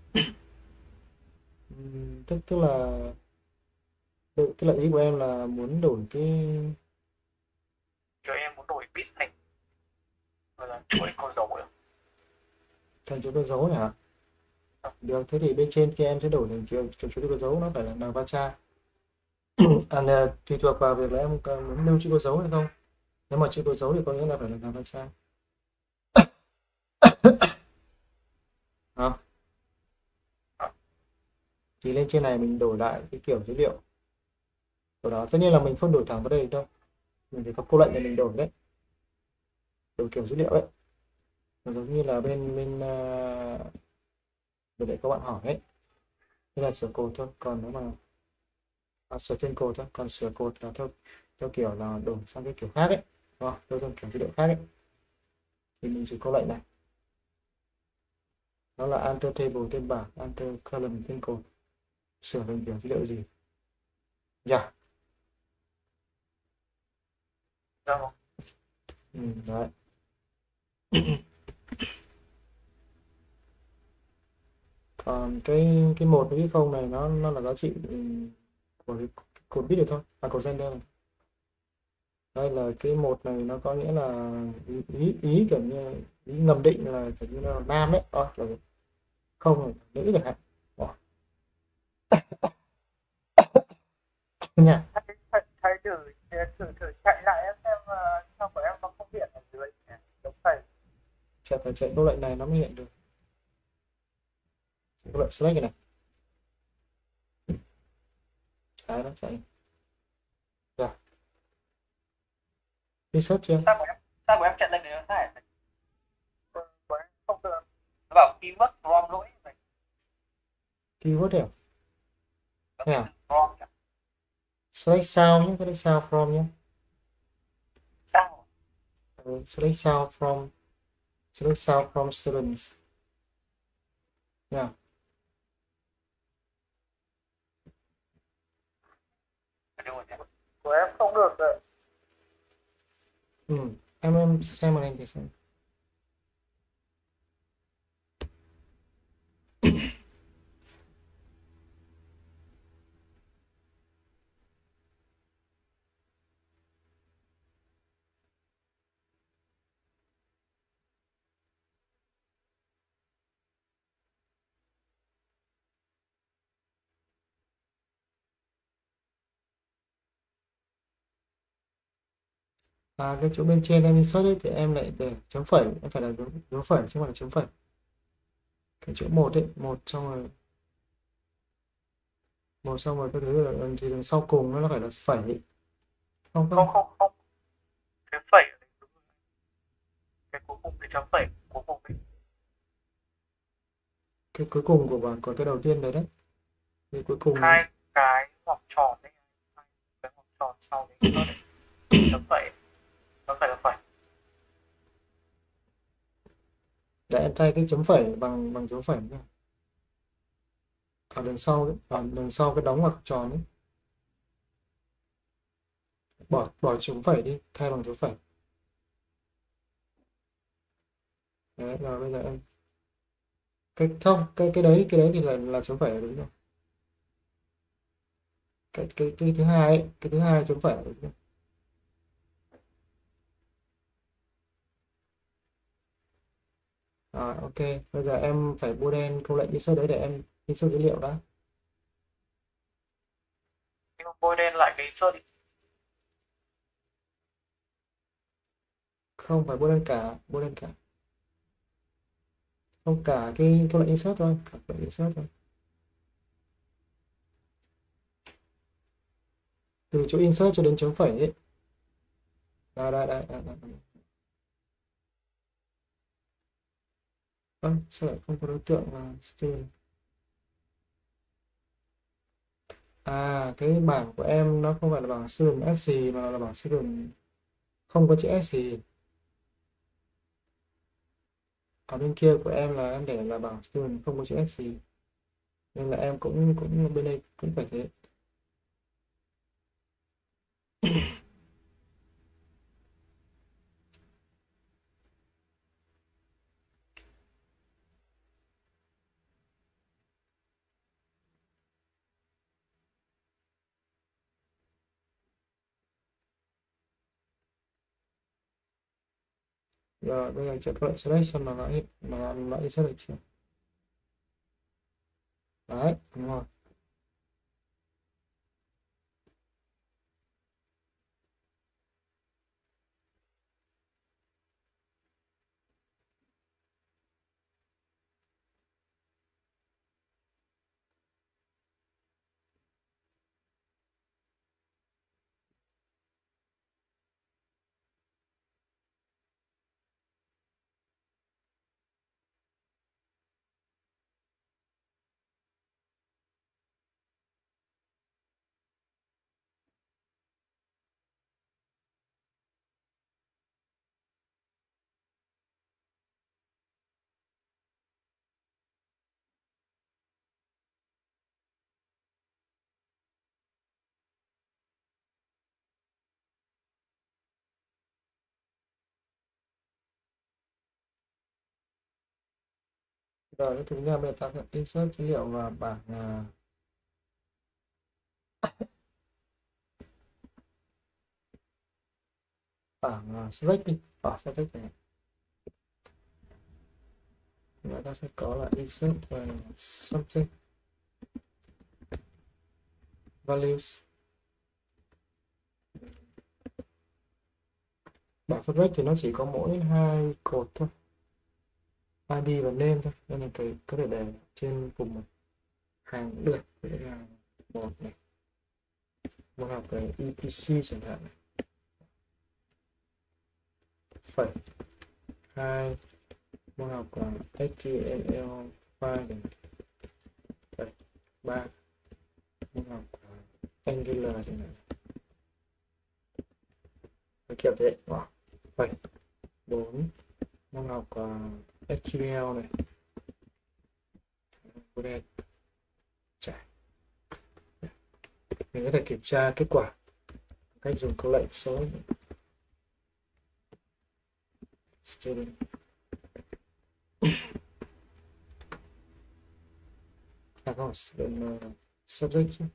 Uhm, tức tức là tức là ý của em là muốn đổi cái Cho em muốn đổi bit thành gọi là chuỗi có dấu ấy. thành chuỗi có dấu này hả? Được, thế thì bên trên kia em sẽ đổi thành kiểu, kiểu chuỗi có dấu, nó phải là navacha. À, nè, tùy thuộc vào việc là em có muốn lưu chữ có dấu hay không. Nếu mà chữ có dấu thì có nghĩa là phải là navacha. Đó. Thì lên trên này mình đổi lại cái kiểu dữ liệu của đó. Tất nhiên là mình không đổi thẳng vào đây đâu, mình phải có câu lệnh để mình đổi đấy, đổi kiểu dữ liệu ấy. Nó giống như là bên bên uh, để các bạn hỏi ấy, thế là sửa code thôi. Còn nếu mà à, sửa trên code thôi, còn sửa code là theo theo kiểu là đổi sang cái kiểu khác ấy, đúng không? Đổi sang kiểu dữ liệu khác ấy, thì mình chỉ câu lệnh này, nó là alter table tên bảng, alter column tên code, sửa thành kiểu dữ liệu gì. Yeah. Dạ vâng. Ừ, đấy. Còn cái cái một với cái không này nó nó là giá trị ừ, của cái cột bit này thôi, à cột render này. Đây là cái một này nó có nghĩa là ý ý, ý kiểu như ý ngầm định là kiểu như là nam đấy, ờ, kiểu không là nữ chẳng hạn. Đó. Nha. Hãy hãy hãy thử thử thử chạy lại em xem uh, sao của em nó không hiện ở dưới nhỉ? Giống thầy. Chạy phải chạy câu lệnh này nó mới hiện được. Câu lệnh select này này. Đấy, nó chạy. Rồi, research chưa? Sao của em sao của em chạy lệnh này nó sai à? Của của em không được. Nó bảo keyword wrong lỗi này. Keyword đấy à? Có Thế cái à? từ wrong nhỉ? Select sound nhé, select sound from nhé. Sao? Ừ, select sound from select sound from students. Nha. Ở đâu rồi nhỉ? Của em không được rồi. Ừ. Em em xem màn hình thì xem. À, cái chỗ bên trên em insert ấy thì em lại để chấm phẩy, em phải là dấu, dấu phẩy chứ không phải là chấm phẩy. Cái chỗ một ấy, một xong rồi một xong rồi cái thứ là thì đằng sau cùng nó phải là phẩy. Không Không không, không không. Cái phẩy ở đây đúng rồi. Cái cuối cùng cái chấm phẩy cuối cùng ấy. cái cuối cùng của bạn của cái đầu tiên đấy đấy. Cái cuối cùng Hai cái ngoặc tròn đấy. Hai cái ngoặc tròn sau đấy insert đấy. Chấm phẩy. Nó phải là phẩy. để em thay cái chấm phẩy bằng bằng dấu phẩy nha. Ở đằng sau ấy, ở đằng sau cái đóng ngoặc tròn ấy, bỏ bỏ chấm phẩy đi, thay bằng dấu phẩy. Đấy, rồi bây giờ em cái không cái cái đấy cái đấy thì là là chấm phẩy là đúng rồi. Cái cái cái thứ hai ấy, cái thứ hai chấm phẩy là đúng rồi. Rồi, ok. Bây giờ em phải bôi đen câu lệnh insert đấy để em insert dữ liệu đã. Nhưng mà bôi đen lại cái insert đi. Không phải bôi đen cả, bôi đen cả. Không, cả cái câu lệnh insert thôi, cả câu lệnh insert thôi. Từ chỗ insert cho đến chấm phẩy ấy. Đây, đây, đây, đây, đây. Ơ, sao lại không có đối tượng là student? À, cái bảng của em nó không phải là bảng student ét xê mà là bảng student không có chữ ét xê. Ở bên kia của em là em để là bảng student không có chữ ét xê. Nên là em cũng cũng bên đây cũng phải thế. Rồi bây giờ check lại select xem là nó nó nó insert được chưa. Đấy, đúng rồi. Rồi thứ nhất bây giờ ta sẽ insert dữ liệu vào bảng à, bảng uh, select đi, ở select này chúng ta sẽ có là insert và subject values. Bảng subject thì nó chỉ có mỗi hai cột thôi, i đê và name thôi, nên là cái có thể để trên cùng một hàng cũng được. Ví dụ là một này, một học cái e pê xê chẳng hạn này, phẩy hai, một học là html file này, phẩy ba, một học là angular chẳng hạn, kiểu thế. Wow. Phẩy bốn, một học là ét quy lờ này, đen trải. Mình có thể kiểm tra kết quả cách dùng câu lệnh số student. À không, student uh, subject chứ.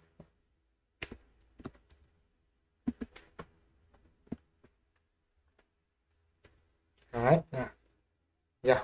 Đấy, nào. Yeah.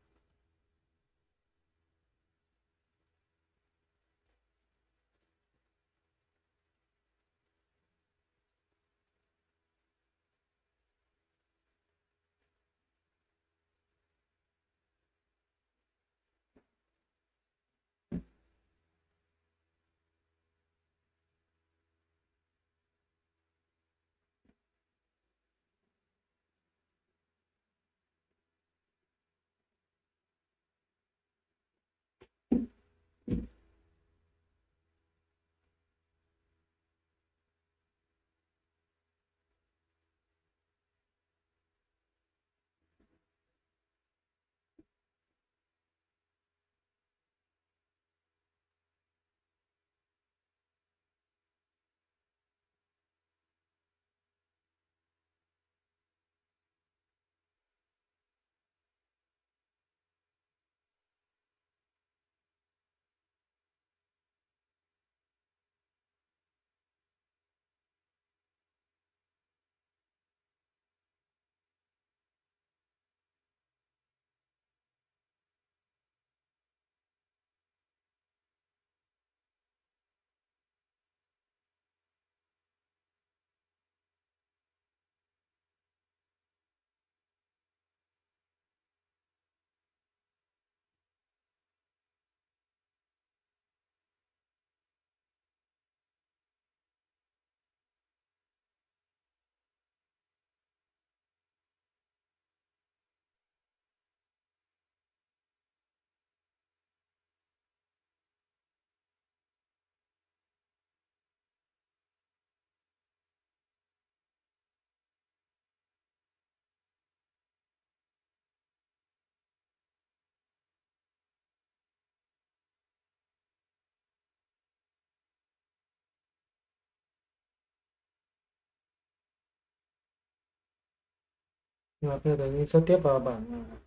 Nhưng mà bây giờ mình sẽ tiếp vào bảng uh,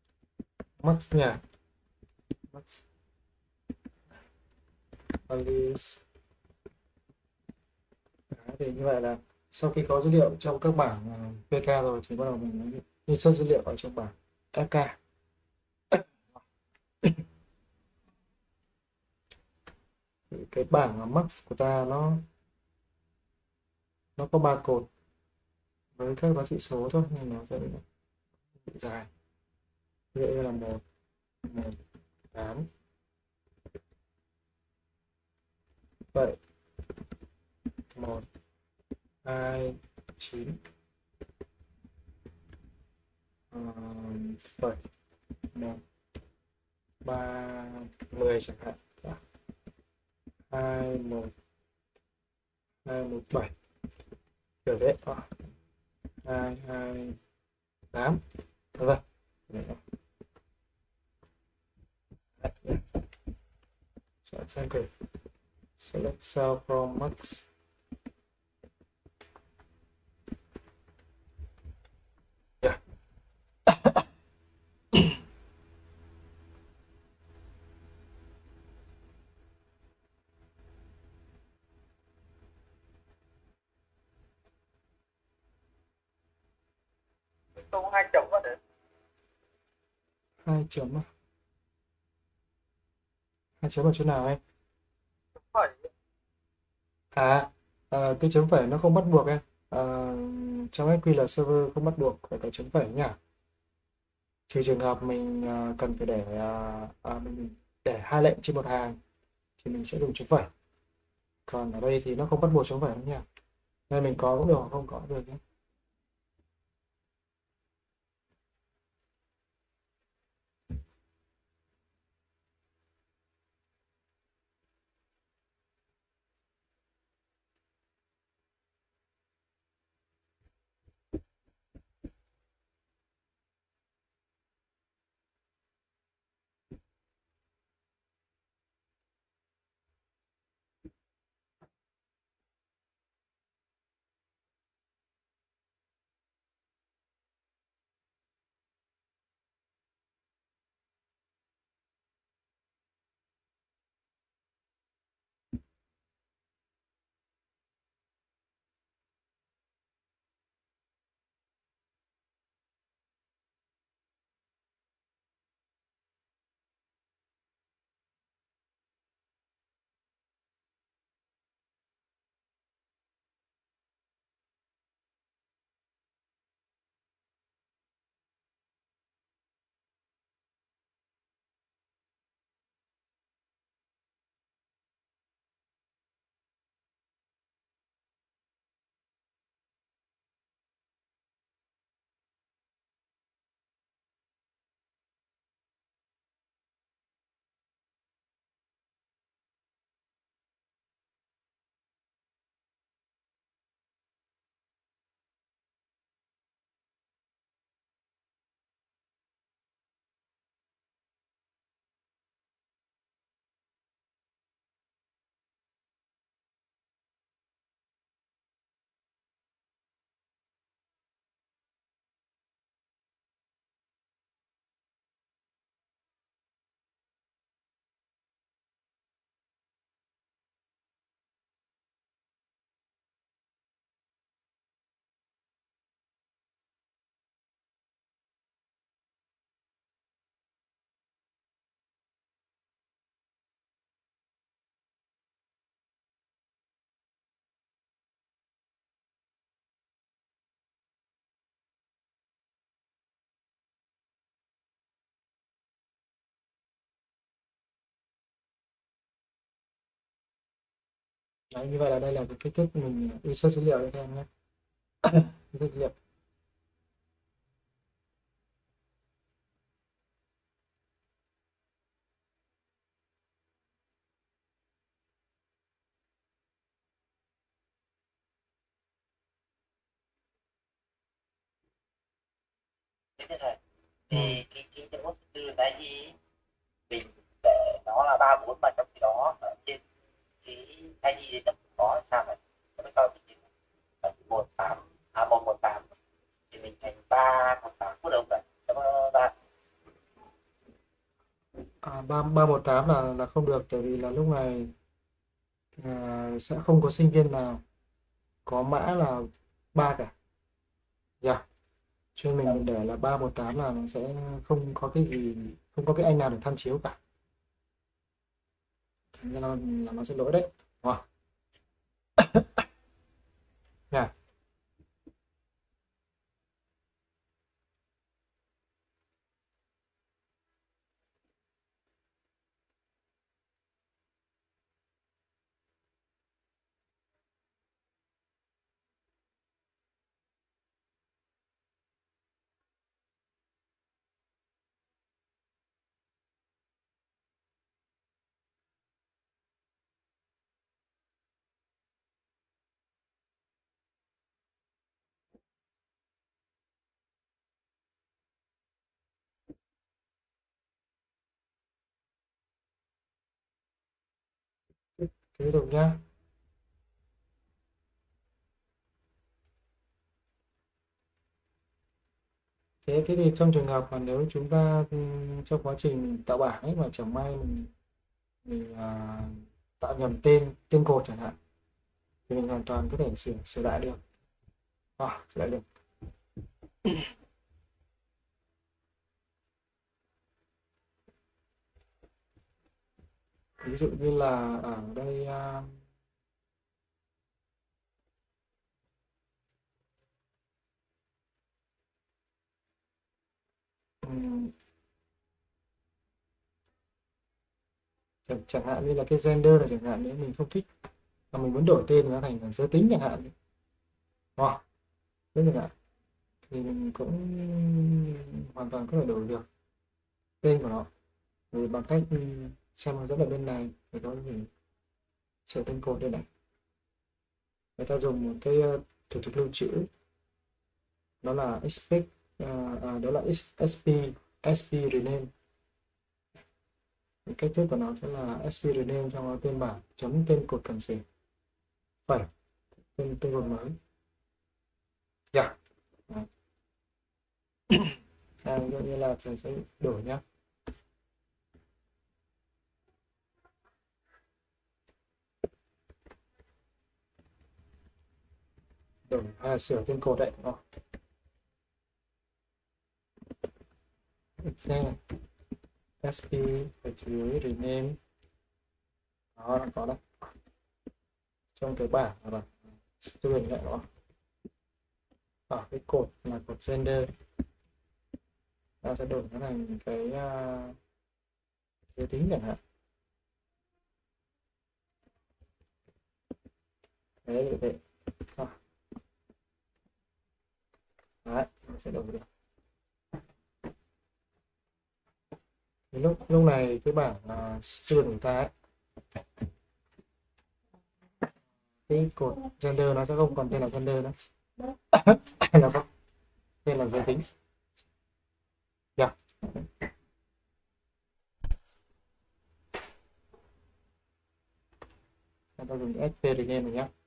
max nhỉ. Max values. Đấy, thì như vậy là sau khi có dữ liệu trong các bảng uh, pê ca rồi thì bắt đầu mình insert dữ liệu ở trong bảng ép ca. Thì cái bảng max của ta nó nó có ba cột với các giá trị số thôi, nhưng nó sẽ bị dài. Ví dụ như là một, một, tám, vậy một, hai, chín, phẩy một, ba, mười chẳng hạn, hai, một, hai, một, bảy, kiểu đấy, hai, hai, tám, vân vân. Sample select cell from max. Yeah. câu hai chấm vào đấy. Hai chấm à? Hai chấm ở chỗ nào em? Phải. À, à cái chấm phẩy nó không bắt buộc em. À, trong ét quy eo server không bắt buộc phải có chấm phẩy nhá. Trừ trường hợp mình à, cần phải để à, à, mình để hai lệnh trên một hàng thì mình sẽ dùng chấm phẩy. Còn ở đây thì nó không bắt buộc chấm phẩy đâu nha. Nên mình có cũng được, không có cũng được nhé. Đấy, như vậy là đây là cái cách thức mình insert dữ liệu cho các em nhé. Insert dữ liệu. Thế nên là Ừ. thì cái cái cái bot thứ tư là gì, mình để nó là ba bốn mà trong khi đó ở trên cái i đê đấy nó cũng có sao vậy, nó mới cho cái là một tám à một một tám thì mình thành ba một tám phút đâu vậy, nó ba. À, ba ba một tám là là không được, tại vì là lúc này à, sẽ không có sinh viên nào có mã là ba cả. Dạ. Cho nên mình mình để là ba một tám là nó sẽ không có cái gì, không có cái anh nào để tham chiếu cả. Thành ra là, là nó sẽ lỗi đấy. Wow. Nha. Tiếp tục nhá. Thế thế thì trong trường hợp mà nếu chúng ta ừm, trong quá trình tạo bảng ấy mà chẳng may mình mình à, tạo nhầm tên tên cột chẳng hạn, thì mình hoàn toàn có thể sửa sửa lại được. À, sửa lại được. Ví dụ như là ở đây uh, chẳng, chẳng hạn như là cái gender là chẳng hạn, nếu mình không thích mà mình muốn đổi tên nó thành giới tính chẳng hạn, wow, thế chẳng hạn, thì mình cũng hoàn toàn có thể đổi được tên của nó. Rồi bằng cách xem hướng dẫn ở bên này thì có thể sửa tên code đây này. Người ta dùng một cái uh, thủ tục lưu trữ, đó là expect uh, à, đó là sp sp rename. Cách thức của nó sẽ là sp rename trong tên bảng chấm tên cột cần sửa phẩy tên tên cột mới. Yeah. À, ví dụ như là thầy sẽ đổi nhá. Đổi à, sửa tên code đấy. Oh. Excel sp ở dưới rename, đó nó có đây trong cái bảng là bảng student đấy, đó ở cái cột là cột gender, ta sẽ đổi nó thành cái uh, giới tính chẳng hạn. Đấy, vậy đấy. Đấy, mình sẽ đổi được. Thì lúc lúc này cái bảng uh, student của ta ấy, cái cột gender nó sẽ không còn tên là gender nữa nó có tên là giới tính. Yeah. Ta dùng sp rename này nhé.